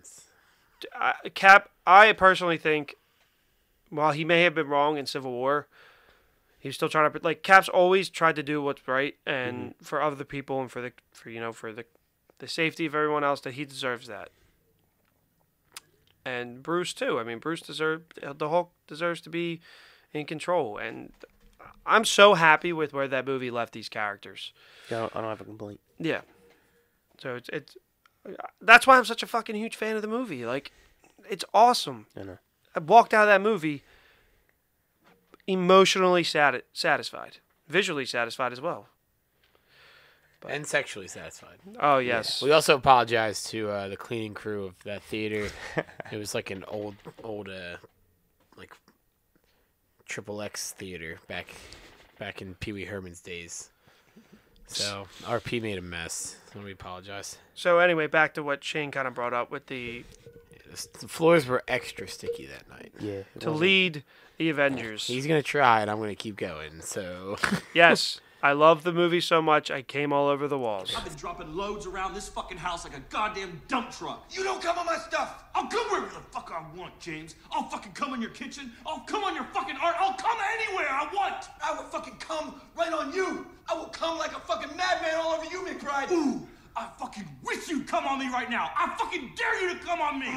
I personally think, while he may have been wrong in Civil War, he's still trying to Cap's always tried to do what's right and for other people and for the safety of everyone else, that he deserves that. And Bruce too. I mean, the Hulk deserves to be in control, and I'm so happy with where that movie left these characters. Yeah, I don't have a complaint. Yeah. So it's that's why I'm such a fucking huge fan of the movie. Like, it's awesome. I know. I walked out of that movie emotionally satisfied, visually satisfied as well. and sexually satisfied. Oh yes. We also apologize to the cleaning crew of that theater. It was like an old like Triple X theater back in Pee Wee Herman's days. So RP made a mess. So we apologize. So anyway, back to what Shane kind of brought up with the The floors were extra sticky that night. Yeah. to lead the Avengers. He's gonna try, and I'm gonna keep going. So Yes, I love the movie so much I came all over the walls. I've been dropping loads around this fucking house like a goddamn dump truck. You don't come on my stuff. I'll come wherever the fuck I want, James. I'll fucking come in your kitchen. I'll come on your fucking art. I'll come anywhere I want. I will fucking come right on you. I will come like a fucking madman all over you, McBride. Ooh, I fucking wish you'd come on me right now. I fucking dare you to come on me.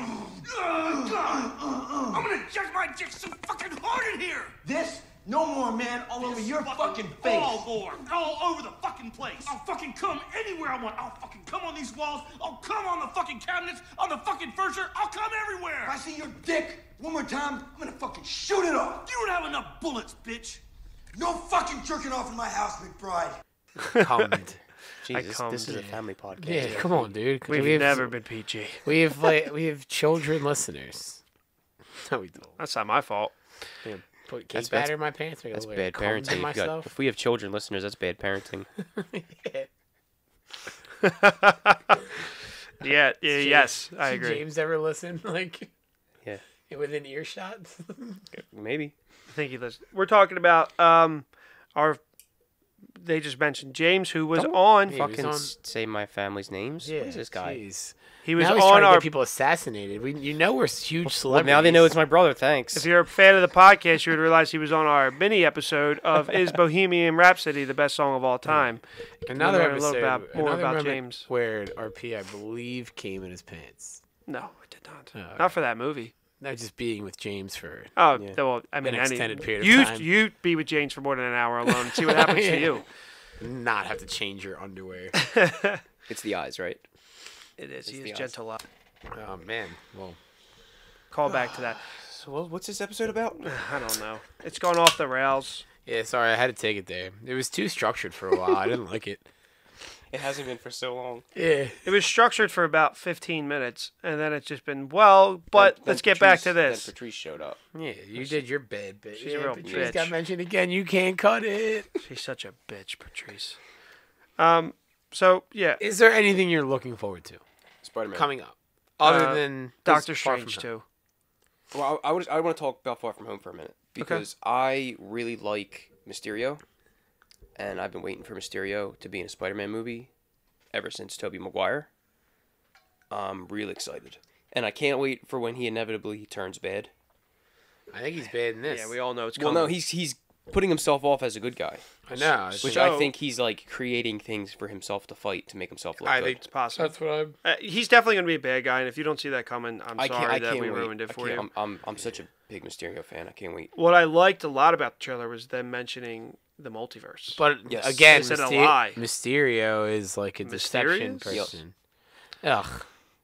I'm gonna judge my dick so fucking hard in here. This? No more, man. All over your fucking face. All over the fucking place. I'll fucking come anywhere I want. I'll fucking come on these walls. I'll come on the fucking cabinets, on the fucking furniture. I'll come everywhere. If I see your dick one more time, I'm gonna fucking shoot it off. You don't have enough bullets, bitch. No fucking jerking off in my house, McBride. calmed. Jesus, come, this is a dude. family podcast. Yeah, come on, dude. We've never been PG. We have children listeners. No, we don't. That's not my fault. Yeah, put cake That's- batter in my pants. Make a That's little bad cum to parenting. myself. If we have children listeners, that's bad parenting. Yeah, yes, I Did agree. James ever listen? Like, Yeah. within earshot? Maybe. I think he listened. We're talking about our. They just mentioned James, who was on. Yeah, he was Fucking on- say my family's names. Yeah, What is this guy? jeez. He was Now he's on trying to our. get people assassinated. We're huge Well, celebrities. now they know it's my brother. Thanks. If you're a fan of the podcast, you would realize he was on our mini episode of "Is Bohemian Rhapsody the best song of all time?" Another learn a little episode. more another about moment James. where RP, I believe, came in his pants. No, I did not. Oh, Not for that movie. Not just being with James for. Oh, Yeah. well, I mean, extended period of time. You be with James for more than an hour alone and see what happens to you. Not have to change your underwear. It's the eyes, right? It is. He the is odds. gentle. Oh man. Well, Call back to that. So what's this episode about? I don't know. It's gone off the rails. yeah. Sorry, I had to take it there. It was too structured for a while. I didn't like it. It hasn't been for so long. Yeah. It was structured for about 15 minutes, and then it's just been, well, but let's get back to this. Then Patrice showed up. Yeah, you did your bad bit. She's a real Patrice bitch. got mentioned again. You can't cut it. She's such a bitch, Patrice. So, yeah. Is there anything you're looking forward to Spider-Man. coming up, other than Doctor Far From Strange, Home? too. Well, I want to talk about Far From Home for a minute because I really like Mysterio, and I've been waiting for Mysterio to be in a Spider-Man movie ever since Tobey Maguire. I'm real excited, and I can't wait for when he inevitably turns bad. I think he's bad in this. Yeah, we all know it's Well, coming. no, he's putting himself off as a good guy, I know. which So- I think he's like creating things for himself to fight to make himself look I good. think it's possible. That's what I'm. He's definitely going to be a bad guy, and if you don't see that coming, I'm I sorry that can't we wait. ruined it for I you. can't- I'm such a big Mysterio fan. I can't wait. What I liked a lot about the trailer was them mentioning the multiverse. But Yes. again, Is it a lie? Mysterio is like a deception Mysterious? person. Ugh.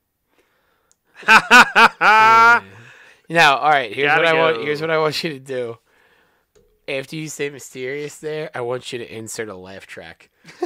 Ah, Now, all right. Here's Gotta what I want. go. Here's what I want you to do. After you say mysterious, there, I want you to insert a laugh track.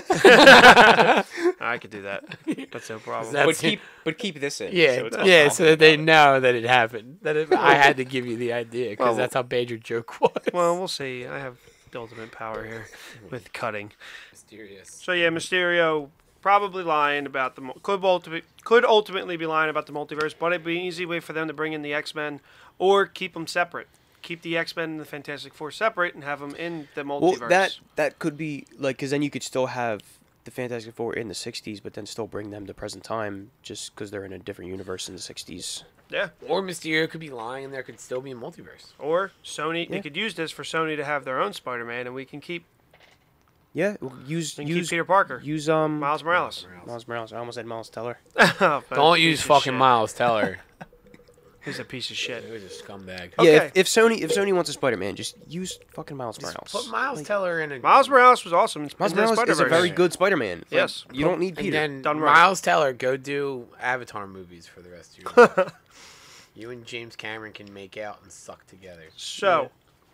I could do that. That's no problem. That's- But keep this in. Yeah, so it's not yeah, so that they complicated. know that it happened. I had to give you the idea because Well, that's how bad your joke was. Well, we'll see. I have the ultimate power here with cutting. Mysterious. So yeah, Mysterio probably lying about the could ultimately be lying about the multiverse, but it'd be an easy way for them to bring in the X-Men or keep them separate. Keep the X-Men and the Fantastic Four separate and have them in the multiverse. Well, that could be like, because then you could still have the Fantastic Four in the '60s, but then still bring them to present time, just because they're in a different universe in the '60s. Yeah. Or Mysterio could be lying, and there could still be a multiverse. Or Sony, they Yeah. could use this for Sony to have their own Spider-Man, and we can keep Yeah, use Peter Parker, use Miles Morales. Miles Morales. I almost said Miles Teller. But Don't piece use of fucking shit. Miles Teller. He's a piece of shit. He was a scumbag. Yeah, Okay. if Sony wants a Spider-Man, just use fucking Miles Morales. Put Miles Teller in a. Miles Morales was awesome. In Miles the Morales is a Spider-Verse. very good Spider-Man. Like, Yes. you don't need And Peter. then Done right. Miles Teller, go do Avatar movies for the rest of your life. You and James Cameron can make out and suck together. So,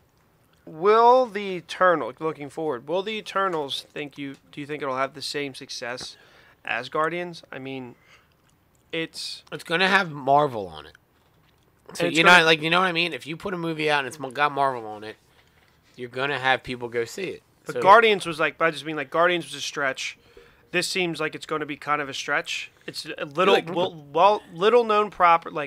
will the Eternals, looking forward, will the Eternals do you think it'll have the same success as Guardians? I mean, it's It's gonna have Marvel on it. So it's you gonna- know, like you know what I mean. If you put a movie out and it's got Marvel on it, you're gonna have people go see it. but So- Guardians was like, but I just mean like Guardians was a stretch. This seems like it's going to be kind of a stretch. It's a little like- little known property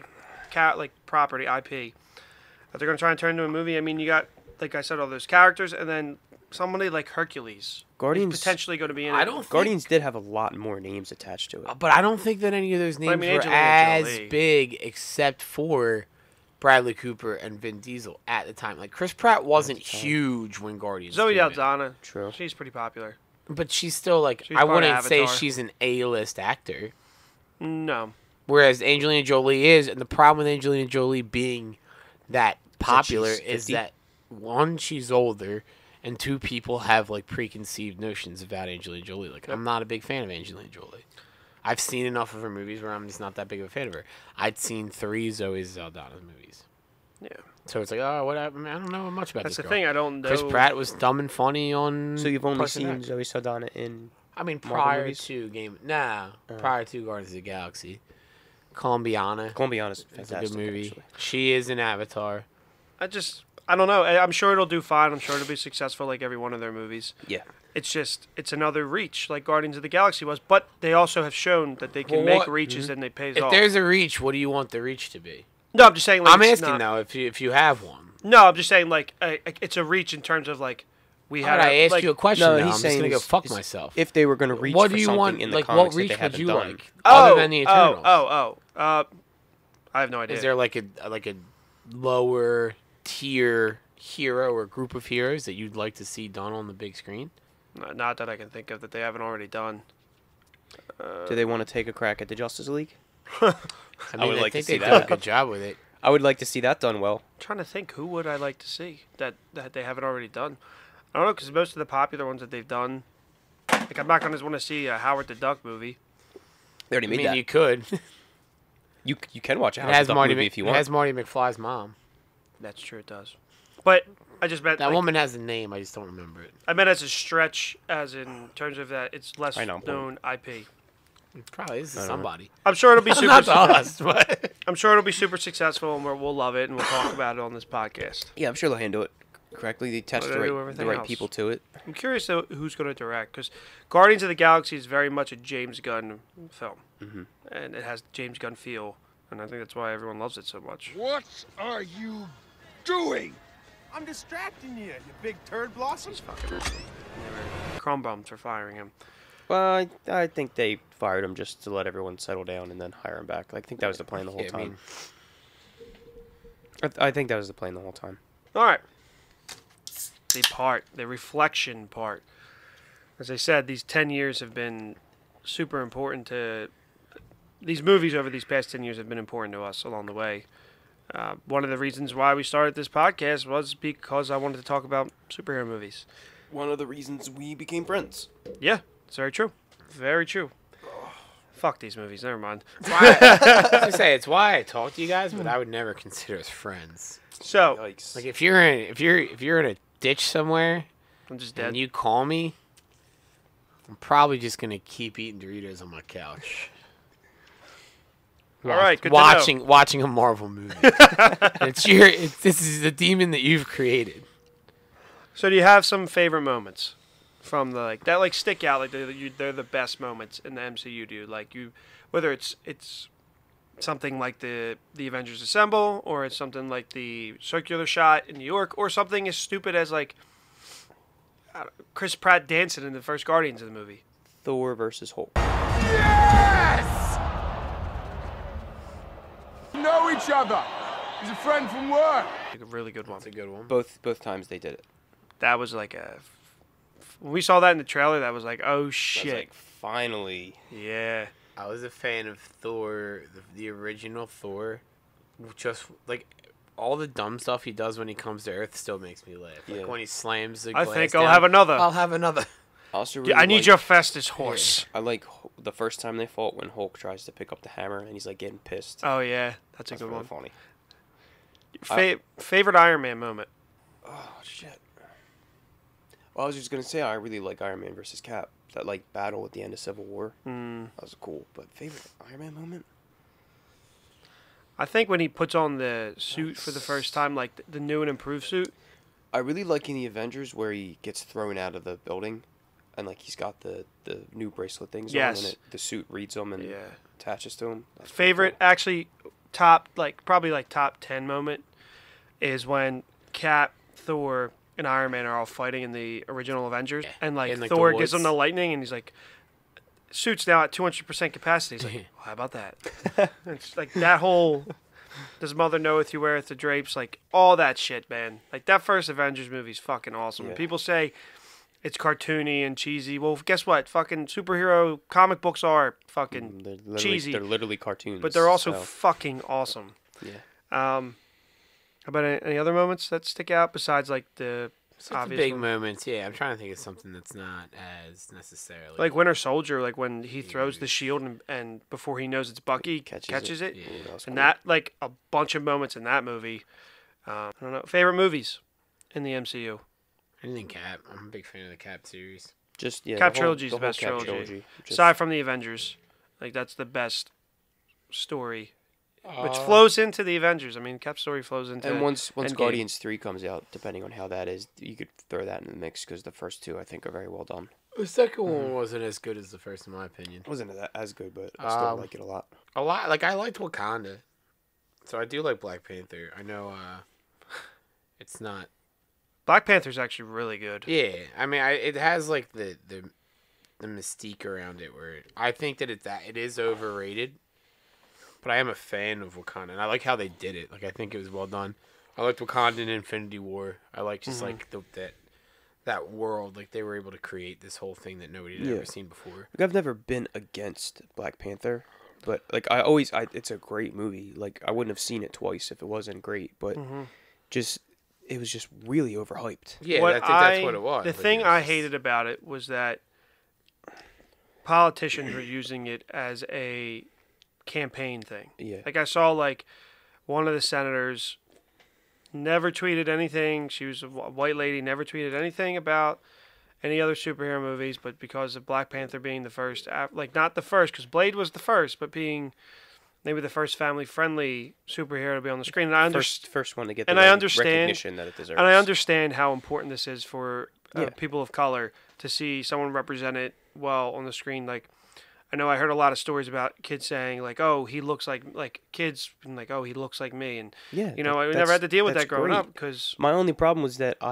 IP that they're going to try and turn into a movie. I mean, you got, like I said, all those characters, and then somebody like Hercules. Guardians- is potentially going to be in it. I don't. Think, Guardians did have a lot more names attached to it. but I don't think that any of those names I mean, were Angelina as Jolie. big, except for Bradley Cooper and Vin Diesel at the time. Like Chris Pratt wasn't huge when Guardians. Zoe came out. Saldana. True. She's pretty popular. But she's still like She's I part of wouldn't say Avatar. she's an A-list actor. No. Whereas Angelina Jolie is, and the problem with Angelina Jolie being that popular she's is 50? that one, she's older, and two, people have like preconceived notions about Angelina Jolie. Like I'm not a big fan of Angelina Jolie. I've seen enough of her movies where I'm just not that big of a fan of her. I'd seen 3 Zoe Saldana's movies. Yeah. So it's like, oh, what? I don't know much about That's this the girl. thing. I don't know. Chris Pratt was dumb and funny on. So you've only Parks and seen Rec. Zoe Saldana in... I mean, Marvel prior movies? to prior to Guardians of the Galaxy, Columbiana. Columbiana's It's a fantastic. good movie. actually. She is an Avatar. I don't know. I'm sure it'll do fine. I'm sure it'll be successful like every one of their movies. Yeah. It's another reach like Guardians of the Galaxy was, but they also have shown that they can Well, make what- reaches and they pays If off. there's a reach, what do you want the reach to be? No, I'm just saying. Like, I'm it's asking not- though, if you have one. No, I'm just saying like it's a reach in terms of like we How had. did I ask like, you a question? No, though? he's I'm just saying gonna go is- fuck is myself. If they were going to reach What for do you something want? in the Like, comics what reach that they would haven't you done. like? Other than the Eternals. I have no idea. Is there like a lower tier hero or group of heroes that you'd like to see done on the big screen? Not that I can think of that they haven't already done. Do they want to take a crack at the Justice League? I mean, would I like to think see they did that. a good job with it. I would like to see that done well. I'm trying to think who would I like to see that they haven't already done. I don't know because most of the popular ones that they've done, like I'm not gonna want to see a Howard the Duck movie. They already I made mean, that. you could. You can watch a It Howard has the Duck Marty. movie if you It want. has Marty McFly's mom. That's true, it does. But I just meant That like, woman has a name. I just don't remember it. I meant as a stretch, as in terms of that it's less I know. known IP. It probably is to don't know. somebody. I'm sure it'll be super. Not to us, but I'm sure it'll be super successful, and we'll love it, and we'll talk about it on this podcast. Yeah, I'm sure they'll handle it correctly. They attach Well, the they do right, everything the right else. people to it. I'm curious though, who's going to direct because Guardians of the Galaxy is very much a James Gunn film, and it has James Gunn feel, and I think that's why everyone loves it so much. What are you doing? I'm distracting you, you big turd blossom. Crumb Bums for firing him. Well, I think they fired him just to let everyone settle down and then hire him back. I think that was the plan the whole Yeah, I time. mean, I think that was the plan the whole time. All right. The reflection part. As I said, these 10 years have been super important to... These movies over these past 10 years have been important to us along the way. One of the reasons why we started this podcast was because I wanted to talk about superhero movies. One of the reasons we became friends. Yeah, it's very true. Very true. Fuck these movies. Never mind. it's why I talk to you guys, but I would never consider us friends. So, Yikes. Like if you're in a ditch somewhere I'm just and dead. you call me, I'm probably just gonna keep eating Doritos on my couch. All right, good to know. Watching a Marvel movie. This is the demon that you've created. So do you have some favorite moments from that stick out, like they're the best moments in the MCU, dude? Like whether it's something like the Avengers Assemble, or it's something like the circular shot in New York, or something as stupid as Chris Pratt dancing in the first Guardians of the movie. Thor versus Hulk. Know each other. He's a friend from work. Like a really good one. That's a good one. Both times they did it. That was when we saw that in the trailer, that was like, oh I was shit. like, finally. Yeah. I was a fan of Thor, the original Thor. Just like all the dumb stuff he does when he comes to Earth still makes me laugh. Like Yeah. when he slams the I glass think I'll down, have another. I'll have another. I also Yeah, really I need like- your fastest horse. I like the first time they fought when Hulk tries to pick up the hammer and he's like getting pissed. Oh yeah, that's a That's good really one. funny. Favorite Iron Man moment? Oh shit. Well, I was just gonna say I really like Iron Man versus Cap. That like battle at the end of Civil War. That was cool. But favorite Iron Man moment? I think when he puts on the suit for the first time, like the new and improved suit. I really like in the Avengers where he gets thrown out of the building, and like he's got the new bracelet things Yes. on, and the suit reads them and Yeah. attaches to him. That's pretty Favorite, cool. actually, probably top 10 moment is when Cap, Thor, and Iron Man are all fighting in the original Avengers, Yeah. and In, the Thor gives woods. him the lightning, and he's like, suit's now at 200% capacity. He's like, well, how about that? It's like that whole, does mother knoweth you weareth the drapes, like all that shit, man. Like that first Avengers movie's fucking awesome. Yeah. People say it's cartoony and cheesy. Well, guess what? Fucking superhero comic books are fucking They're literally, cheesy, They're literally cartoons. but they're also so, fucking awesome. yeah. How about any other moments that stick out besides like the Some obvious big one? moments. Yeah, I'm trying to think of something that's not as necessarily Like Winter Soldier, like when he throws the shield and before he knows it's Bucky, catches it. Ooh, that was And cool. that, like, a bunch of moments in that movie. I don't know. Favorite movies in the MCU? anything Cap. I'm a big fan of the Cap series. Just yeah. Cap the whole- trilogy's the the whole best Cap trilogy. Just- Aside from the Avengers. Like, that's the best story. Which Uh, flows into the Avengers. I mean, Cap's story flows into And once Endgame. Guardians 3 comes out, depending on how that is, you could throw that in the mix because the first two I think are very well done. The second one wasn't as good as the first, in my opinion. Wasn't that as good, but I still like it a lot. A lot. Like I liked Wakanda, so I do like Black Panther. I know it's not. Black Panther's actually really good. Yeah, I mean, it has like the mystique around it, where I think that it is overrated. But I am a fan of Wakanda, and I like how they did it. Like I think it was well done. I liked Wakanda in Infinity War. I like just like that world. Like they were able to create this whole thing that nobody had Yeah. ever seen before. Like I've never been against Black Panther, but like it's a great movie. Like I wouldn't have seen it twice if it wasn't great, but it was just really overhyped. Yeah, I think that's what it was. The Like, thing it was I just- hated about it was that politicians were using it as a campaign thing. Yeah. Like I saw like one of the senators never tweeted anything. She was a white lady, never tweeted anything about any other superhero movies, but because of Black Panther being the first, like not the first, because Blade was the first, but being maybe the first family-friendly superhero to be on the screen. And I understand. First one to get and the I understand- recognition that it deserves. And I understand how important this is for Yeah. people of color to see someone represented well on the screen. Like, I know I heard a lot of stories about kids saying like, "Oh, he looks like kids," and like, "Oh, he looks like me," and Yeah, you know, I that's- never had to deal with that's that growing great. up because My only problem was that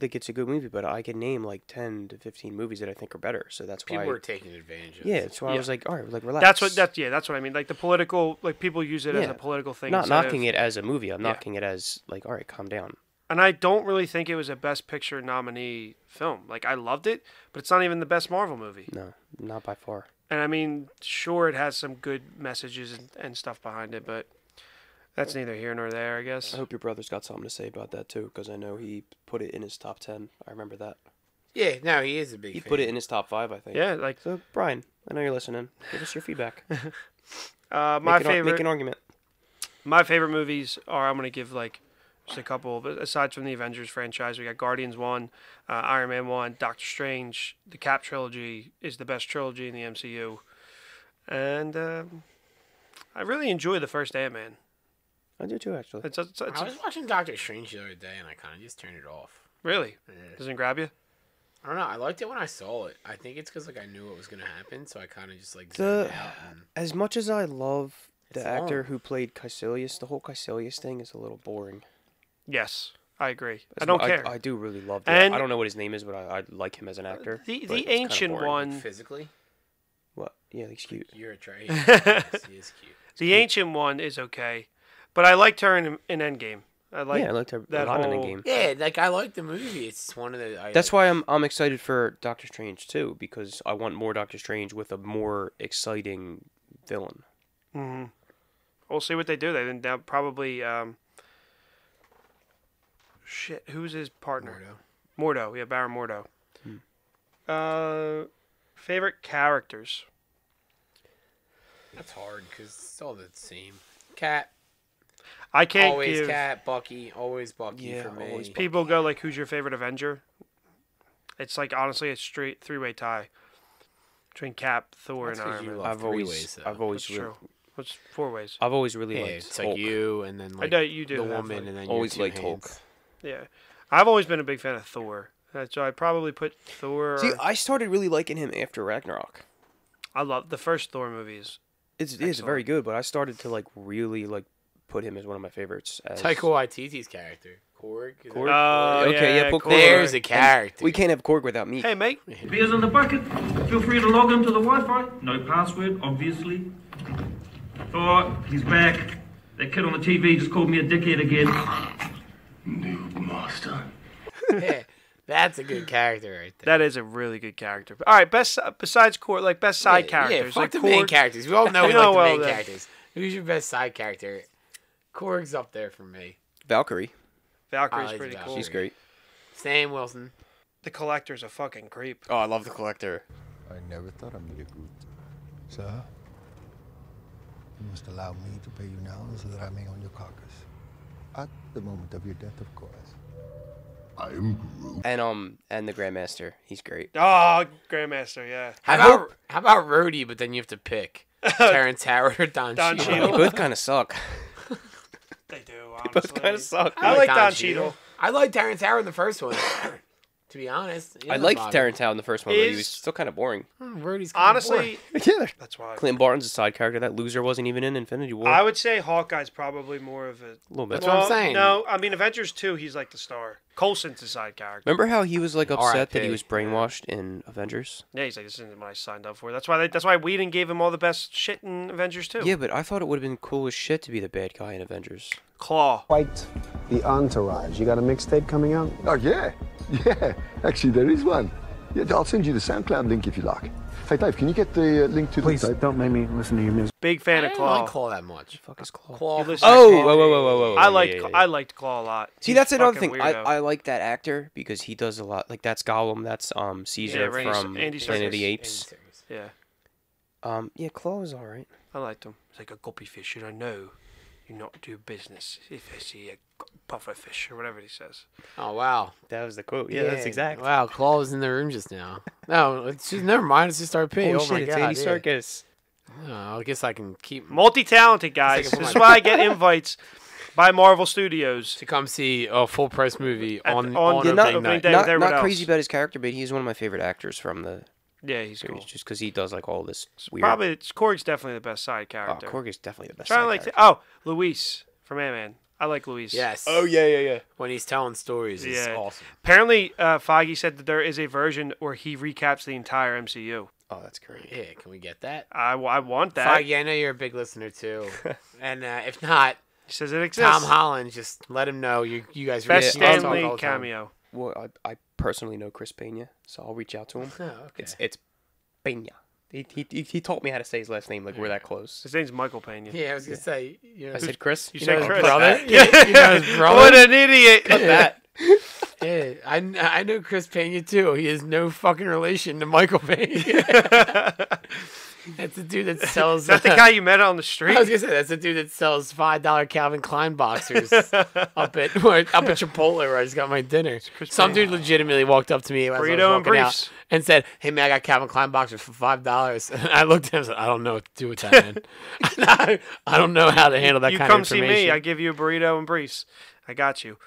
like it's a good movie, but I can name like 10 to 15 movies that I think are better. So that's People why. are taking advantage of Yeah, it. that's why I was like, all right, like relax. That's what I mean. Like the political, like people use it as a political thing. Not instead knocking of, it as a movie. I'm knocking it as like, all right, calm down. And I don't really think it was a Best Picture nominee film. Like I loved it, but it's not even the best Marvel movie. No, not by far. And I mean, sure, it has some good messages and stuff behind it, but that's neither here nor there, I guess. I hope your brother's got something to say about that too, because I know he put it in his top 10. I remember that. Yeah, no, he is a big He fan. put it in his top 5, I think. Yeah, like So, Brian, I know you're listening. Give us your feedback. my favorite. Make an argument. My favorite movies are, I'm going to give like just a couple, but aside from the Avengers franchise, we got Guardians 1, Iron Man 1, Doctor Strange. The Cap trilogy is the best trilogy in the MCU. And I really enjoy the first Ant-Man. I do too, actually. It's I was watching Doctor Strange the other day, and I kind of just turned it off. really? Yeah. Doesn't grab you? I don't know. I liked it when I saw it. I think it's because like I knew what was gonna happen, so I kind of just like The- zoned out. And... As much as I love the It's actor long. who played Caecilius, the whole Caecilius thing is a little boring. Yes, I agree. I As don't mu- care. I do really love that. And- I don't know what his name is, but I like him as an actor. The but it's kinda ancient boring. one, Physically, What? Yeah, he's cute. you're a tray. Yes, he is cute. the ancient one is okay, but I liked her in Endgame. I Yeah, I liked her a that lot in the whole- game. Yeah, like I like the movie. It's one of the. That's why I'm excited for Doctor Strange too, because I want more Doctor Strange with a more exciting villain. Mm-hmm. We'll see what they do. They'll probably shit. Who's his partner? Mordo. Yeah, Baron Mordo. Favorite characters. That's hard because it's all the same. Cat. I can't Always give. Cat. Bucky. Always Bucky Yeah, for me. always Bucky. People go like, "Who's your favorite Avenger?" It's like honestly a straight three-way tie between Cap, Thor, That's and 'cause Iron you Man. love I've three always ways, though. I've always That's really, true. It's 4 ways. I've always really Yeah, liked it's like Hulk. you and then I like know you do the have, woman like- and then Always your liked two Hulk. hands. Yeah, I've always been a big fan of Thor. So I'd probably put Thor. See, I started really liking him after Ragnarok. I love the first Thor movies. It's very Excellent. good, but I started to like really like put him as one of my favorites. As... Taika Waititi's character, Korg. Is Korg? that- Okay, yeah, put Korg. Korg. There's a character. We can't have Korg without me. Hey, mate. Beers in the bucket. Feel free to log into the Wi-Fi. No password, obviously. Thor, he's back. That kid on the TV just called me a dickhead again. Noob master. Yeah, that's a good character right there. That is a really good character. All right, best besides core, like best side Yeah, characters. Yeah, fuck like the main Korg- characters. We all know we know, like well, the main then. characters. Who's your best side character? Korg's up there for me. Valkyrie, Valkyrie's I like pretty cool. Valkyrie. she's great. Sam Wilson. The Collector's a fucking creep. Oh, I love the Collector. I never thought I'd meet a Groot. Sir, you must allow me to pay you now so that I may own your carcass. At the moment of your death, of course. I am Groot. And the Grandmaster, he's great. Oh, Grandmaster, yeah. How about Rhodey, but then you have to pick Terrence Howard or Don Don Cheadle? They Cheadle. both kind of suck. They do, They both honestly. kind of suck. I like Don Cheadle. I like Terrence Howard in the first one. To be honest, he I doesn't liked bother Terrence Howard in the first one, but he was Is- still kind of boring. me. Rhodey's kinda Honestly, Yeah. that's why. Clint Barton's a side character. That loser wasn't even in Infinity War. I would say Hawkeye's probably more of a little bit. That's what I'm saying. No, I mean Avengers 2, he's like the star. Coulson's a side character. Remember how he was like upset that he R.I.P. was brainwashed in Avengers? Yeah, he's like, this isn't what I signed up for. That's why Whedon gave him all the best shit in Avengers 2. Yeah, but I thought it would have been cool as shit to be the bad guy in Avengers. Claw. Quite the entourage. You got a mixtape coming out? Oh, yeah. Yeah. Actually, there is one. Yeah, I'll send you the SoundCloud link if you like. Hey, Dave, can you get the link to Please the tape? don't make me listen to your music. Big I fan of didn't Claw. like Claw that much. Fuck is Claw? Claw. You listen- Oh, whoa. I liked yeah, yeah, yeah. I liked Claw a lot. See, He's that's another fucking thing. weirdo. I like that actor because he does a lot. Like that's Gollum. That's Caesar Yeah, Randy- from Andy Planet of the Serkis. Apes. Yeah, Yeah, Claw is all right. I liked him. It's like a guppy fish, and I know you not do business if I see a puffer fish or whatever he says. Oh wow. That was the quote. Yeah, that's exact. Wow, Claw was in the room just now. No, it's just never mind. It's just RP. Oh, Oh, shit, my it's god. Andy yeah. Serkis. Oh, I guess I can keep Multi-talented guys. It's like a This is full- why I get invites by Marvel Studios. to come see a full price movie At on the- on on the- opening opening night. day. with Not everyone crazy else. about his character, but he's one of my favorite actors from the Yeah, he's series, cool. just because he does like all this weird. Probably Korg's definitely the best side Oh, character. Korg is definitely the best. Trying to side like character. oh, Luis from Ant-Man. I like Luis. Yes. Oh yeah. When he's telling stories, it's Yeah. awesome. Apparently, Feige said that there is a version where he recaps the entire MCU. Oh, that's great. Yeah, can we get that? I want that. Feige, I know you're a big listener too, and if not, He says it exists. Tom Holland, just let him know you guys. Best really talk Stan Lee all the time. cameo. Well, I personally know Chris Pena, so I'll reach out to him. Oh, okay. It's Pena. He taught me how to say his last name. Like we're that close. His name's Michael Pena. Yeah, I was gonna say. You know, I said Chris. You you said know Chris. his brother. Yeah. You know his brother. What an idiot! Cut that. Yeah, I know Chris Pena too. He has no fucking relation to Michael Pena. That's the dude that sells. Is that the guy you met on the street? I was gonna say that's the dude that sells $5 Calvin Klein boxers up at Chipotle where I just got my dinner. Some dude legitimately walked up to me as I was Burrito and walking out briefs. and said, "Hey man, I got Calvin Klein boxers for $5." And I looked at him and said, "I don't know what to do with that, man. I don't know how to handle that You kind come of see information." me. I give you a burrito and briefs. I got you.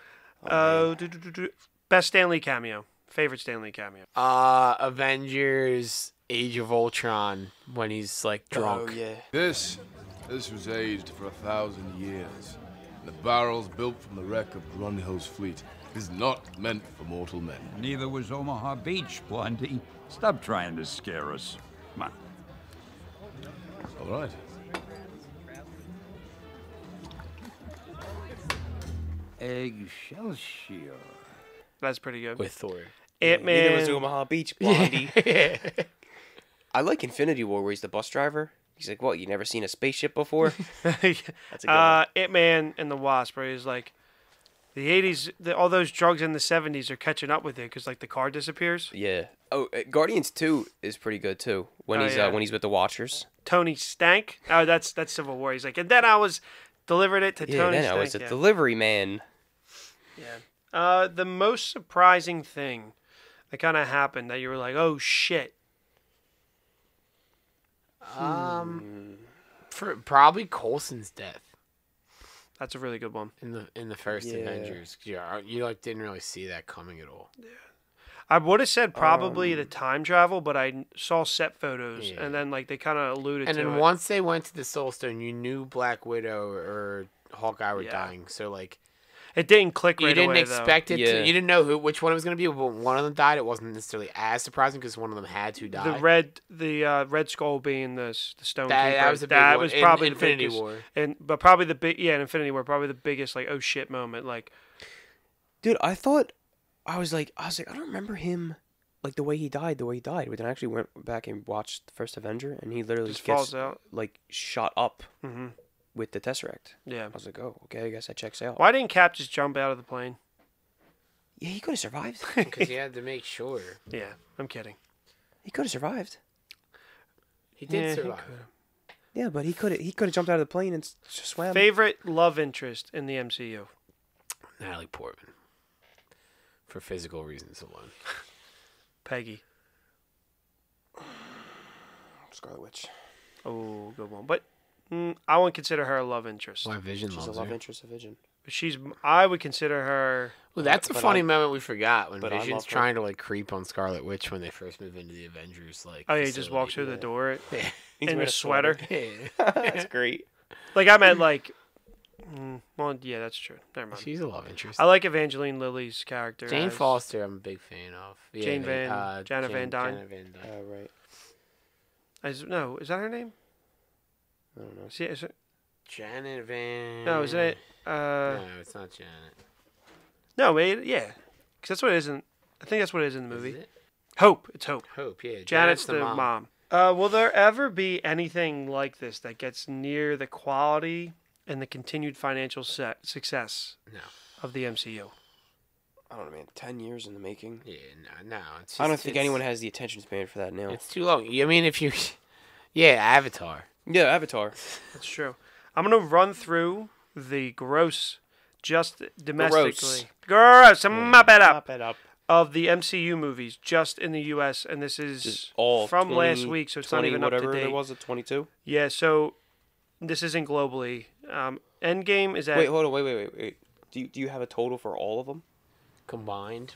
Best Stan Lee cameo. Favorite Stan Lee cameo. Avengers: Age of Ultron when he's like drunk. Oh yeah. This was aged for 1,000 years. The barrels built from the wreck of Grunhill's fleet is not meant for mortal men. Neither was Omaha Beach, Blondie. Stop trying to scare us. Come on. All right. Eggshell shield. That's pretty good. With Thor. Ant-Man. Neither was Omaha Beach, Blondie. I like Infinity War where he's the bus driver. He's like, "What? You never seen a spaceship before?" That's a good one. Ant-Man and the Wasp, where he's like, the 80s, all those drugs in the 70s are catching up with it because like the car disappears. Yeah. Oh, Guardians 2 is pretty good too. When he's with the Watchers. Tony Stank. Oh, that's Civil War. He's like, and then I was delivered it to Yeah, Tony then Stank. I was a delivery man. Yeah. The most surprising thing that kind of happened that you were like, oh shit. For probably Coulson's death That's a really good one. in the first Avengers. Yeah, you like didn't really see that coming at all. I would have said probably the time travel, but I saw set photos and then like they kind of alluded And to then it. once they went to the Soul Stone, you knew Black Widow or Hawkeye were dying. So like It didn't click right you didn't away, expect though. it to. You didn't know which one it was going to be. But when one of them died, it wasn't necessarily as surprising because one of them had to die. The Red Skull being the Stone That Keeper. was a big that one. was probably In the Infinity biggest, War. but probably the big in Infinity War, probably the biggest like oh shit moment. Like, Dude, I was like, I don't remember him like the way he died. But then I actually went back and watched the first Avenger, and he literally Just gets falls out. like shot up Mhm. with the Tesseract. Yeah. I was like, oh, okay, I guess that checks out. Why didn't Cap just jump out of the plane? Yeah, he could have survived. Because he had to make sure. Yeah, I'm kidding. He could have survived. He did Yeah, he survive. Yeah, but he could have jumped out of the plane and just swam. Favorite love interest in the MCU? Natalie Portman. For physical reasons alone. Peggy. Scarlet Witch. Oh, good one. But I wouldn't consider her a love interest. Why Vision She's loves a love her. interest of Vision. I would consider her. Well, that's a But funny I- moment we forgot when but I Vision's love her. trying to like creep on Scarlet Witch when they first move into the Avengers. Like, Oh, yeah, he just walks through the door Yeah. He's in wearing a sweater. Yeah. That's great. Like I meant like. Well, yeah, that's true. Never mind. She's a love interest. I like Evangeline Lilly's character. Jane as- Foster, I'm a big fan of. Yeah, Janet Van Dyne. Janet Van Dyne. Oh, right. No, is that her name? I don't know. Is it? Janet Van. No, isn't it? No, it's not Janet. No, yeah, because that's what it is in. I think that's what it is in the movie. Is it? Hope. It's Hope. Hope, yeah. Janet's the mom. Will there ever be anything like this that gets near the quality and the continued financial success No. of the MCU? I don't know, man. 10 years in the making. Yeah, no. It's just, I don't think anyone has the attention span for that now. It's too long. I mean, if you. Yeah, Avatar. Yeah, Avatar. That's true. I'm gonna run through the gross, just domestically. Gross. Mop it up. Of the MCU movies, just in the U.S., and this is Just all from 20, last week, so it's not 20 even up to whatever date. there was at 22. Yeah, so this isn't globally. Endgame is at. Wait, hold on. Wait. Do you have a total for all of them Combined.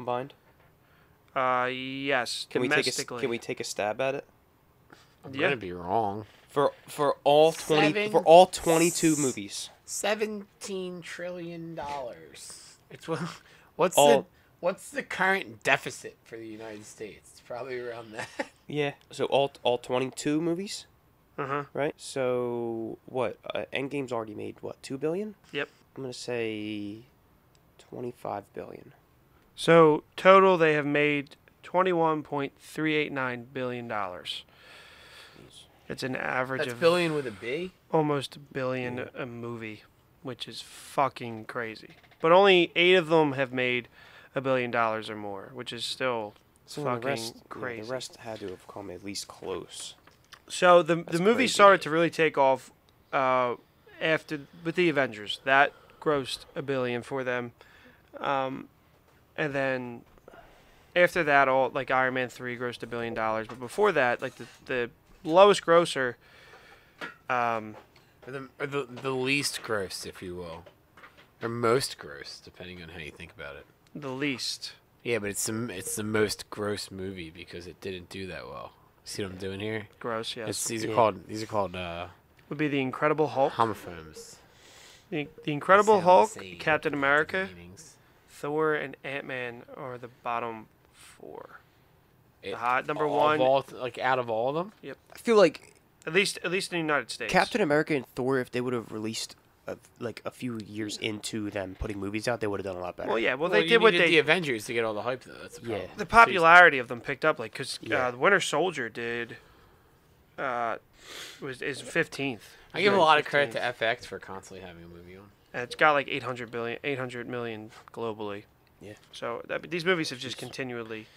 Yes, Can domestically. we take a stab at it? I'm gonna be wrong. For all 20 Seven. for all 22 movies. $17 trillion. It's what's the current deficit for the United States? It's probably around that. Yeah. So all 22 movies. Uh-huh. Right. So what? Endgame's already made what? 2 billion. Yep. I'm gonna say 25 billion. So total, they have made $21.389 billion. It's an average That's of billion with a B? almost $1 billion a movie, which is fucking crazy. But only 8 of them have made $1 billion or more, which is still fucking crazy. The rest had to have come at least close. So the movie crazy. started to really take off after with the Avengers. That grossed $1 billion for them, and then after that, all like Iron Man 3 grossed $1 billion. But before that, like the lowest grosser, the least gross, if you will, or most gross, depending on how you think about it. the least. Yeah, but it's the most gross movie because it didn't do that well. See what I'm doing here? Gross, yes. These are called Would be the Incredible Hulk. homophones. The Incredible They sound Hulk, the same. Captain America, Meanings. Thor, and Ant-Man are the bottom 4. It- Number all- 1. of all, out of all of them. Yep. I feel like At least in the United States. Captain America and Thor, if they would have released a few years into them putting movies out, they would have done a lot better. Well, yeah. Well, Well, they you did what needed they. the Avengers to get all the hype though. That's the problem. The popularity of them picked up, like, because Yeah. the Winter Soldier did. Is 15th. I give a lot of 15th. credit to FX for constantly having a movie on. And it's got like 800 million globally. Yeah. So these movies have just continually.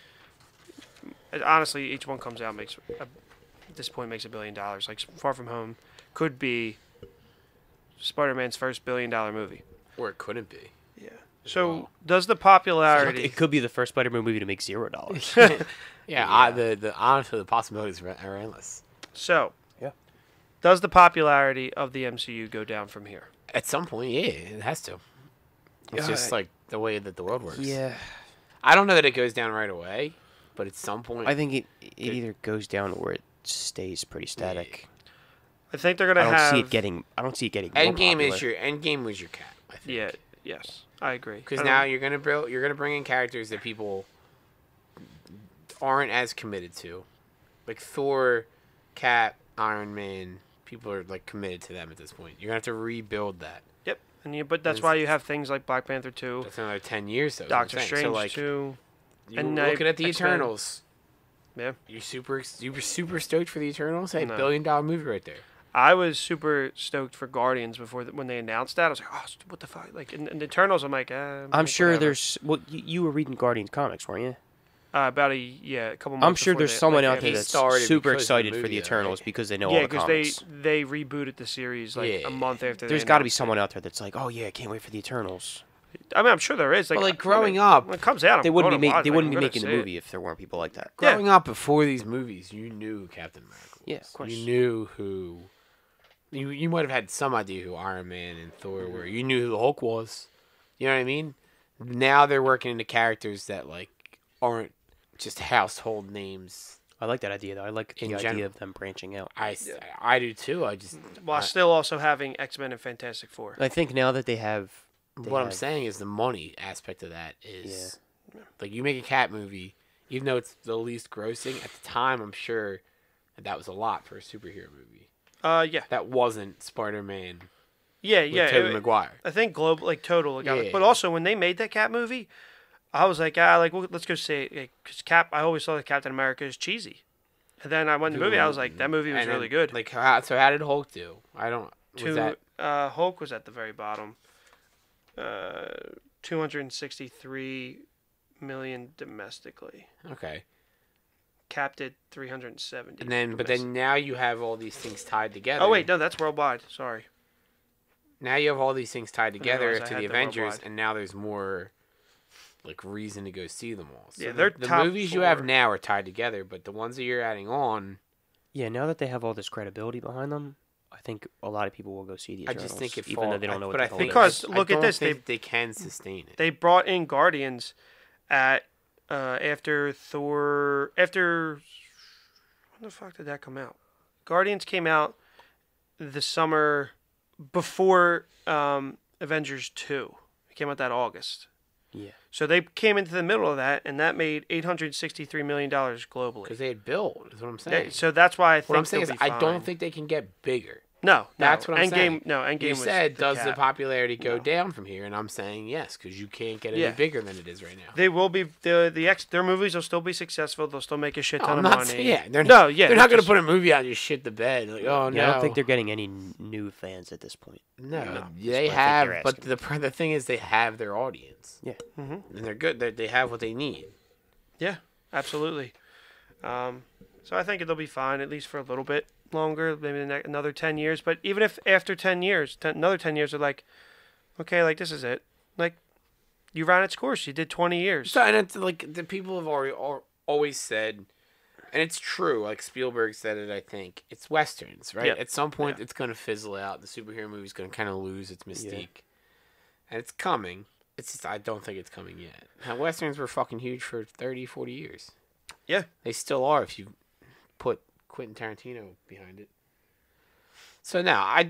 Honestly, each one comes out at this point makes $1 billion. Like Far From Home could be Spider-Man's first $1 billion movie. Or it couldn't be. Yeah. So does the popularity? It could be the first Spider-Man movie to make $0. Yeah, honestly, the possibilities are endless. So. Yeah. Does the popularity of the MCU go down from here? At some point, yeah, it has to. It's just like the way that the world works. Yeah. I don't know that it goes down right away, but at some point, I think it either goes down or it stays pretty static. I think they're gonna I have. don't see it getting more Endgame popular. Endgame was your cat. I think. Yeah. Yes, I agree. Because now you're gonna bring in characters that people aren't as committed to, like Thor, Cap, Iron Man. People are like committed to them at this point. You're gonna have to rebuild that. Yep. But that's why you have things like Black Panther 2. That's another 10 years though. Doctor so Strange like, 2. You're and looking at the X-Men. Eternals. Yeah. You were super stoked for the Eternals. Hey, No. $1 billion movie right there. I was super stoked for Guardians when they announced that. I was like, oh, what the fuck? Like, in the Eternals, I'm like, I'm sure whatever. there's. Well, you were reading Guardians comics, weren't you? About a couple months. I'm sure before there's they- someone like, out there after- that's started super because of the excited for movie, the though, Eternals right? because they know Yeah, all the because comics. they rebooted the series like a month after. There's got to be someone out there that's like, oh yeah, I can't wait for the Eternals. I mean, I'm sure there is. Like, Well, like, growing up, when it comes out, They I'm wouldn't going be to watch it. they Like, wouldn't I'm be gonna making the see it. movie if there weren't people like that. Growing up before these movies, you knew who Captain America was. Yeah, of course. You knew who. You might have had some idea who Iron Man and Thor were. You knew who the Hulk was. You know what I mean? Now they're working into characters that like aren't just household names. I like that idea though. I like the In idea general. of them branching out. I do too. I just While still also having X-Men and Fantastic Four. I think now that they have. what I'm saying is the money aspect of that is like you make a cat movie, even though it's the least grossing at the time. I'm sure that was a lot for a superhero movie. Yeah. That wasn't Spider-Man. Yeah, with yeah. Tobey Maguire. I think global, like total. Like, Yeah. But also when they made that Cat movie, I was like, well, let's go see. Because Cap, I always thought that Captain America is cheesy, and then I went to the movie. I was like, that movie was And really then, good. Like, how did Hulk do? I don't. Was that Hulk was at the very bottom. 263 million domestically. okay? Cap did 370. And then, but then now you have all these things tied together. Oh wait, no, that's worldwide. Sorry. Now you have all these things tied together realized I to had the the Avengers, worldwide. and now there's more like reason to go see them all. So Yeah, the- they're the top movies you have 4. now are tied together, but the ones that you're adding on, Yeah, now that they have all this credibility behind them, I think a lot of people will go see the I Eternals. just think it even though falls. they don't know what But the I hell think it Because is. look at don't this, think they can sustain it. They brought in Guardians at after Thor when the fuck did that come out? Guardians came out the summer before Avengers 2. It came out that August. Yeah. So they came into the middle of that, and that made $863 million globally. Because they had built, is what I'm saying. Yeah, so that's why I think what I'm saying is they'll be I fine. don't think they can get bigger. No, That's what I'm saying. Endgame You was said, does the cap. popularity go down from here? And I'm saying yes, because you can't get any bigger than it is right now. They will be their movies will still be successful. They'll still make a shit ton I'm of not money. saying, yeah, they're they're not going to just- put a movie out and just shit the bed. Like, oh no, I don't think they're getting any new fans at this point. No, That's they what I have, think but you're the thing is, they have their audience. Yeah, Mhm. and they're good. They have what they need. Yeah, absolutely. So I think it'll be fine at least for a little bit longer, maybe another 10 years. But even if after 10 years, another 10 years, they're like, okay, like this is it. Like you ran its course. You did 20 years. So, and it's like the people have always said, and it's true. Like Spielberg said it. I think it's westerns, right? Yeah. At some point, it's going to fizzle out. The superhero movie's going to kind of lose its mystique, and it's coming. It's just I don't think it's coming yet. Now, westerns were fucking huge for 30, 40 years. Yeah, they still are if you put Quentin Tarantino behind it. So now I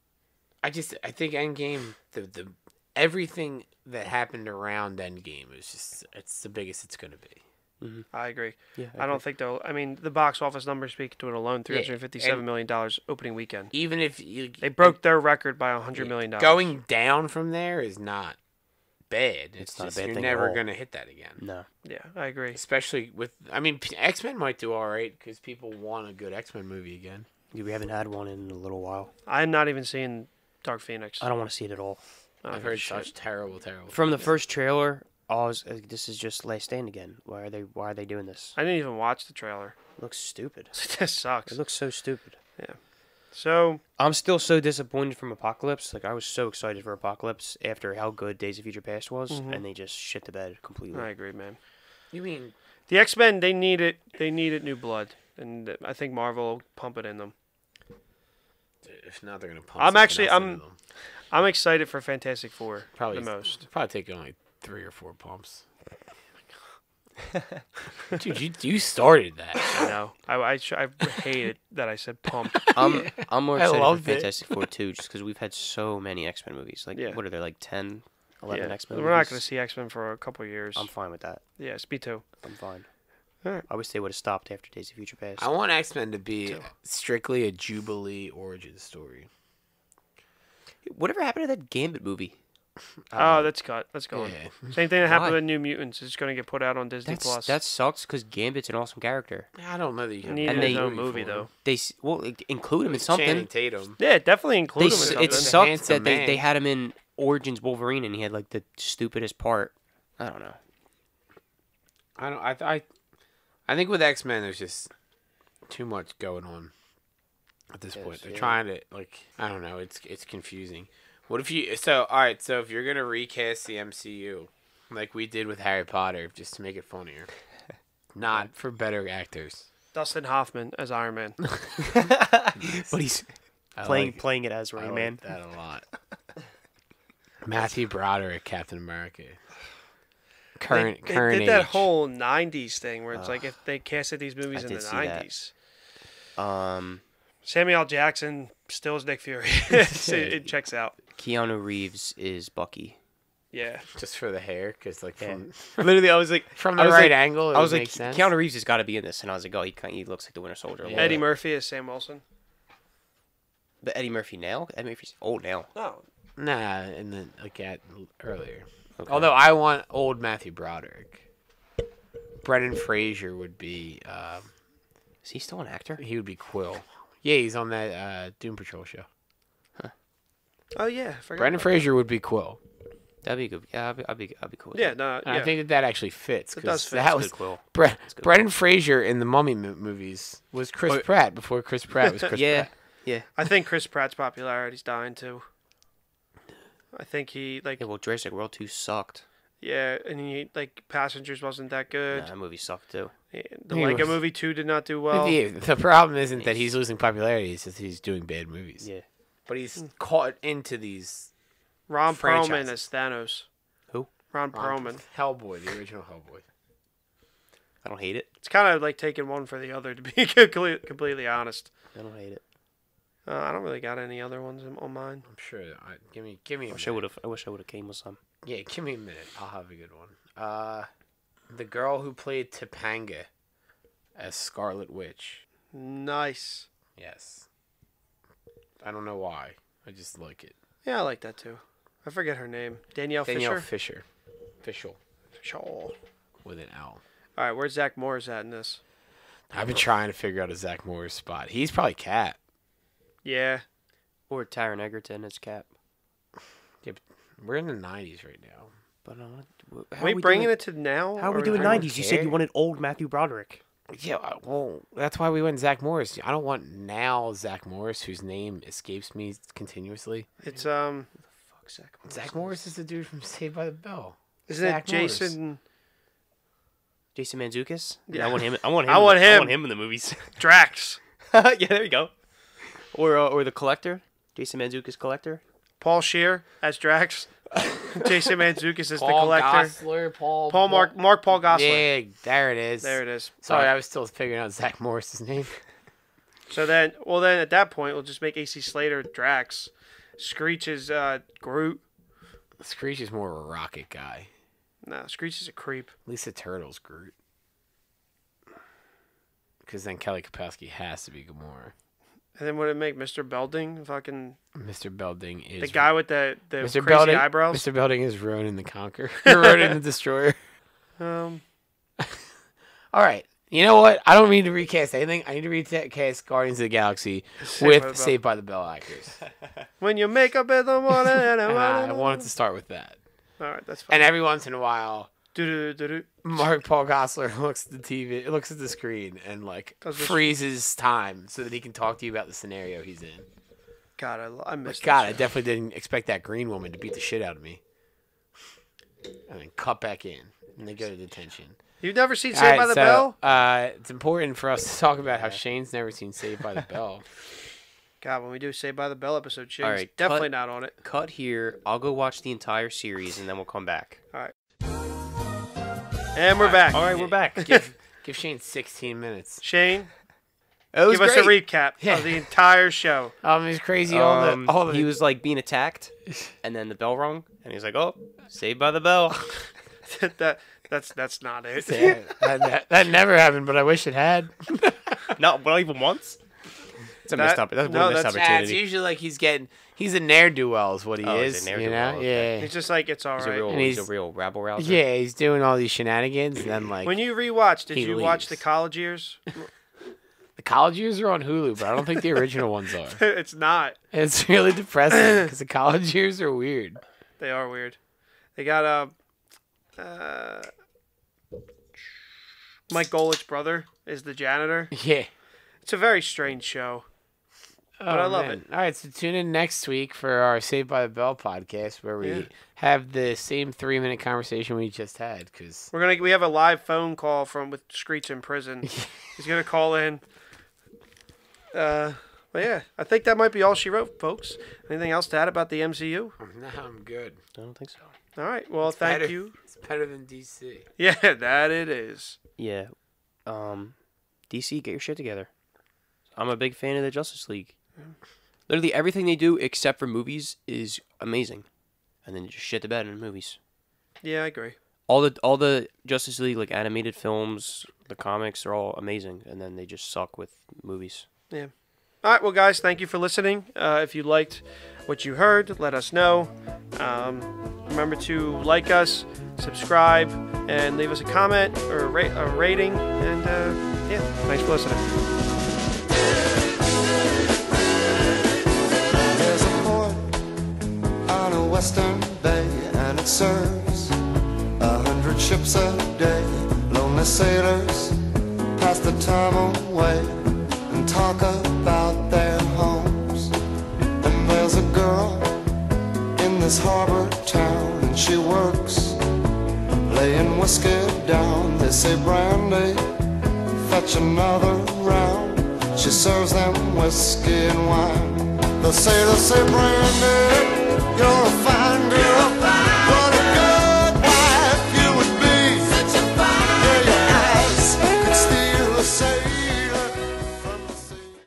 think Endgame, the everything that happened around Endgame it's the biggest it's gonna be. Mm-hmm. I agree. Yeah, I don't think they'll. I mean, the box office numbers speak to it alone. $357 million opening weekend. Even if they broke their record by $100 million. Going down from there is not bad. It's not a just bad you're thing at never all. gonna hit that again. No. Yeah, I agree. Especially with, I mean, X-Men might do all right because people want a good X-Men movie again. We haven't had one in a little while. I'm not even seeing Dark Phoenix. I don't want to see it at all. I've heard such terrible. From the first trailer, this is just Last Stand again. Why are they doing this? I didn't even watch the trailer. It looks stupid. This sucks. It looks so stupid. Yeah. So I'm still so disappointed from Apocalypse. Like I was so excited for Apocalypse after how good Days of Future Past was, and they just shit the bed completely. I agree, man. You mean the X-Men? They needed new blood, and I think Marvel will pump it in them. If not, they're gonna pump. I'm excited for Fantastic Four Probably the most. Probably take only 3 or 4 pumps. Dude, you started that. I know. I hated that I said pump. I'm more excited for loved it. Fantastic Four too, just because we've had so many X-Men movies. Like, what are there, like 10, 11 X-Men We're movies? not going to see X-Men for a couple of years. I'm fine with that. Yes, me too. I'm fine. All right. I wish they would have stopped after Days of Future Past. I want X-Men to be strictly a Jubilee origin story. Whatever happened to that Gambit movie? Oh, that's cut. That's gone. Yeah. Same thing that happened Why? with New Mutants. It's going to get put out on Disney Plus. That sucks because Gambit's an awesome character. I don't know that you can Need and his they- own movie though. Include him in something. Channing Tatum. Yeah, definitely include him in something. It sucked handsome that they man. had him in Origins Wolverine and he had like the stupidest part. I don't know. I think with X-Men, there's just too much going on at this point. They're trying to I don't know. It's confusing. What if you So if you're gonna recast the MCU like we did with Harry Potter, just to make it funnier, not for better actors. Dustin Hoffman as Iron Man. But he's playing it as Rain Man. I like that a lot. Matthew Broderick, Captain America. Current They did age. that whole '90s thing where it's like if they casted these movies in the did see that. '90s. Samuel L. Jackson still is Nick Fury. It checks out. Keanu Reeves is Bucky. Yeah. Just for the hair, because from Literally, I was like, from the right angle, I was like, makes sense. Keanu Reeves has got to be in this, and I was like, oh, he looks like the Winter Soldier. a little Eddie bit. Murphy as Sam Wilson. But Eddie Murphy now? Eddie Murphy's old now. No. Nah, and then earlier. Okay. Although I want old Matthew Broderick. Brendan Fraser would be. Is he still an actor? He would be Quill. Yeah, he's on that Doom Patrol show. Oh yeah, Brendan Fraser would be Quill. That'd be good. Yeah, I'd be cool. With Yeah, that. no, And I think that actually fits. It does fit. That That's was good, Quill. Brendan Fraser in the Mummy movies was Chris Pratt before Chris Pratt was Chris Pratt. Yeah. I think Chris Pratt's popularity's dying too. I think he Yeah, well, Jurassic World 2 sucked. and he Passengers wasn't that good. Nah, that movie sucked too. Yeah, the He Lego was- Movie 2 did not do well. The problem isn't that he's losing popularity; it's just he's doing bad movies. Yeah. But he's caught into these. Ron Perlman franchises. as Thanos. Who? Ron Perlman. Hellboy, the original Hellboy. I don't hate it. It's kind of like taking one for the other, to be completely honest. I don't hate it. I don't really got any other ones on mine. I'm sure. Give me a minute. I wish I would have came with some. Yeah, give me a minute. I'll have a good one. The girl who played Topanga as Scarlet Witch. Nice. Yes. I don't know why. I just like it. Yeah, I like that too. I forget her name. Danielle Fisher. Official. With an L. All right, where's Zach Morris at in this? I've been trying to figure out a Zach Morris spot. He's probably Cat. Yeah. Or Taron Egerton as Cap. Yeah, but we're in the 90s right now. But are we bringing it to now? How are we doing 90s? You said you wanted old Matthew Broderick. Yeah, well, that's why we went Zach Morris. I don't want now Zach Morris, whose name escapes me continuously. It's Who the fuck Zach Morris? Zach Morris is the dude from Saved by the Bell. Isn't Zach it Jason? Jason Mantzoukas? Yeah. I want him. I want him in the movies. Drax. Yeah, there you go. Or the Collector. Jason Mantzoukas Collector. Paul Scheer as Drax. Jason Mantzoukas as the Collector. Collector. Gosler, Mark Paul Gosler. Yeah, there it is. There it is. Sorry, I was still figuring out Zach Morris's name. So then at that point, we'll just make AC Slater Drax. Screech is Groot. Screech is more of a rocket guy. No, Screech is a creep. Lisa Turtle's Groot. Because then Kelly Kapowski has to be Gamora. And then what did it make? Mr. Belding? Fucking... Mr. Belding is... The guy with the Mr. crazy eyebrows? Mr. Belding is Ronan the Conqueror. Ronan the Destroyer. All right. You know what? I don't mean to recast anything. I need to recast Guardians of the Galaxy with Saved by the Bell actors. When you make up in the morning... I wanted to start with that. All right, that's fine. And every once in a while... Do-do-do-do. Mark Paul Gosselaar looks at the TV, looks at the screen, and freezes time so that he can talk to you about the scenario he's in. God, I missed. God, I definitely didn't expect that green woman to beat the shit out of me. And then cut back in, and they go to detention. You've never seen Saved by the Bell? It's important for us to talk about how Shane's never seen Saved by the Bell. God, when we do Saved by the Bell episode, Shane's definitely not on it. Cut here. I'll go watch the entire series, and then we'll come back. All right. And we're back. All right, we're back. Give Shane 16 minutes. Shane, give us a recap of the entire show. It's crazy. He was like being attacked, and then the bell rung, and he's like, "Oh, Saved by the Bell." That's not it. That never happened, but I wish it had. Not even once. It's a missed opportunity. It's usually like he's a ne'er-do-well is what he is. He's a ne'er-do-well, you know? okay. Yeah. It's just like it's all right. He's a real rabble rouser. Yeah, he's doing all these shenanigans, and then when you rewatch, did you watch the college years? The college years are on Hulu, but I don't think the original ones are. It's not. It's really depressing because the college years are weird. They are weird. They got Mike Golick's brother is the janitor. Yeah. It's a very strange show. But I love it. All right, so tune in next week for our Saved by the Bell podcast where we have the same 3-minute conversation we just had. Cause we have a live phone call with Screech in prison. He's gonna call in. But yeah, I think that might be all she wrote, folks. Anything else to add about the MCU? No, I'm good. I don't think so. All right. Well, thank you. It's better than DC. Yeah, that it is. Yeah. DC, get your shit together. I'm a big fan of the Justice League. Literally everything they do except for movies is amazing, and then just shit the bed in movies. Yeah, I agree. All the Justice League like animated films, the comics are all amazing, and then they just suck with movies. Yeah. All right, well, guys, thank you for listening. If you liked what you heard, let us know. Remember to like us, subscribe, and leave us a comment or a rating. And yeah, thanks for listening. On a western bay, and it serves 100 ships a day. Lonely sailors pass the time away and talk about their homes. And there's a girl in this harbor town, and she works laying whiskey down. They say, Brandy, fetch another round. She serves them whiskey and wine. They say, Brandy, you're a fine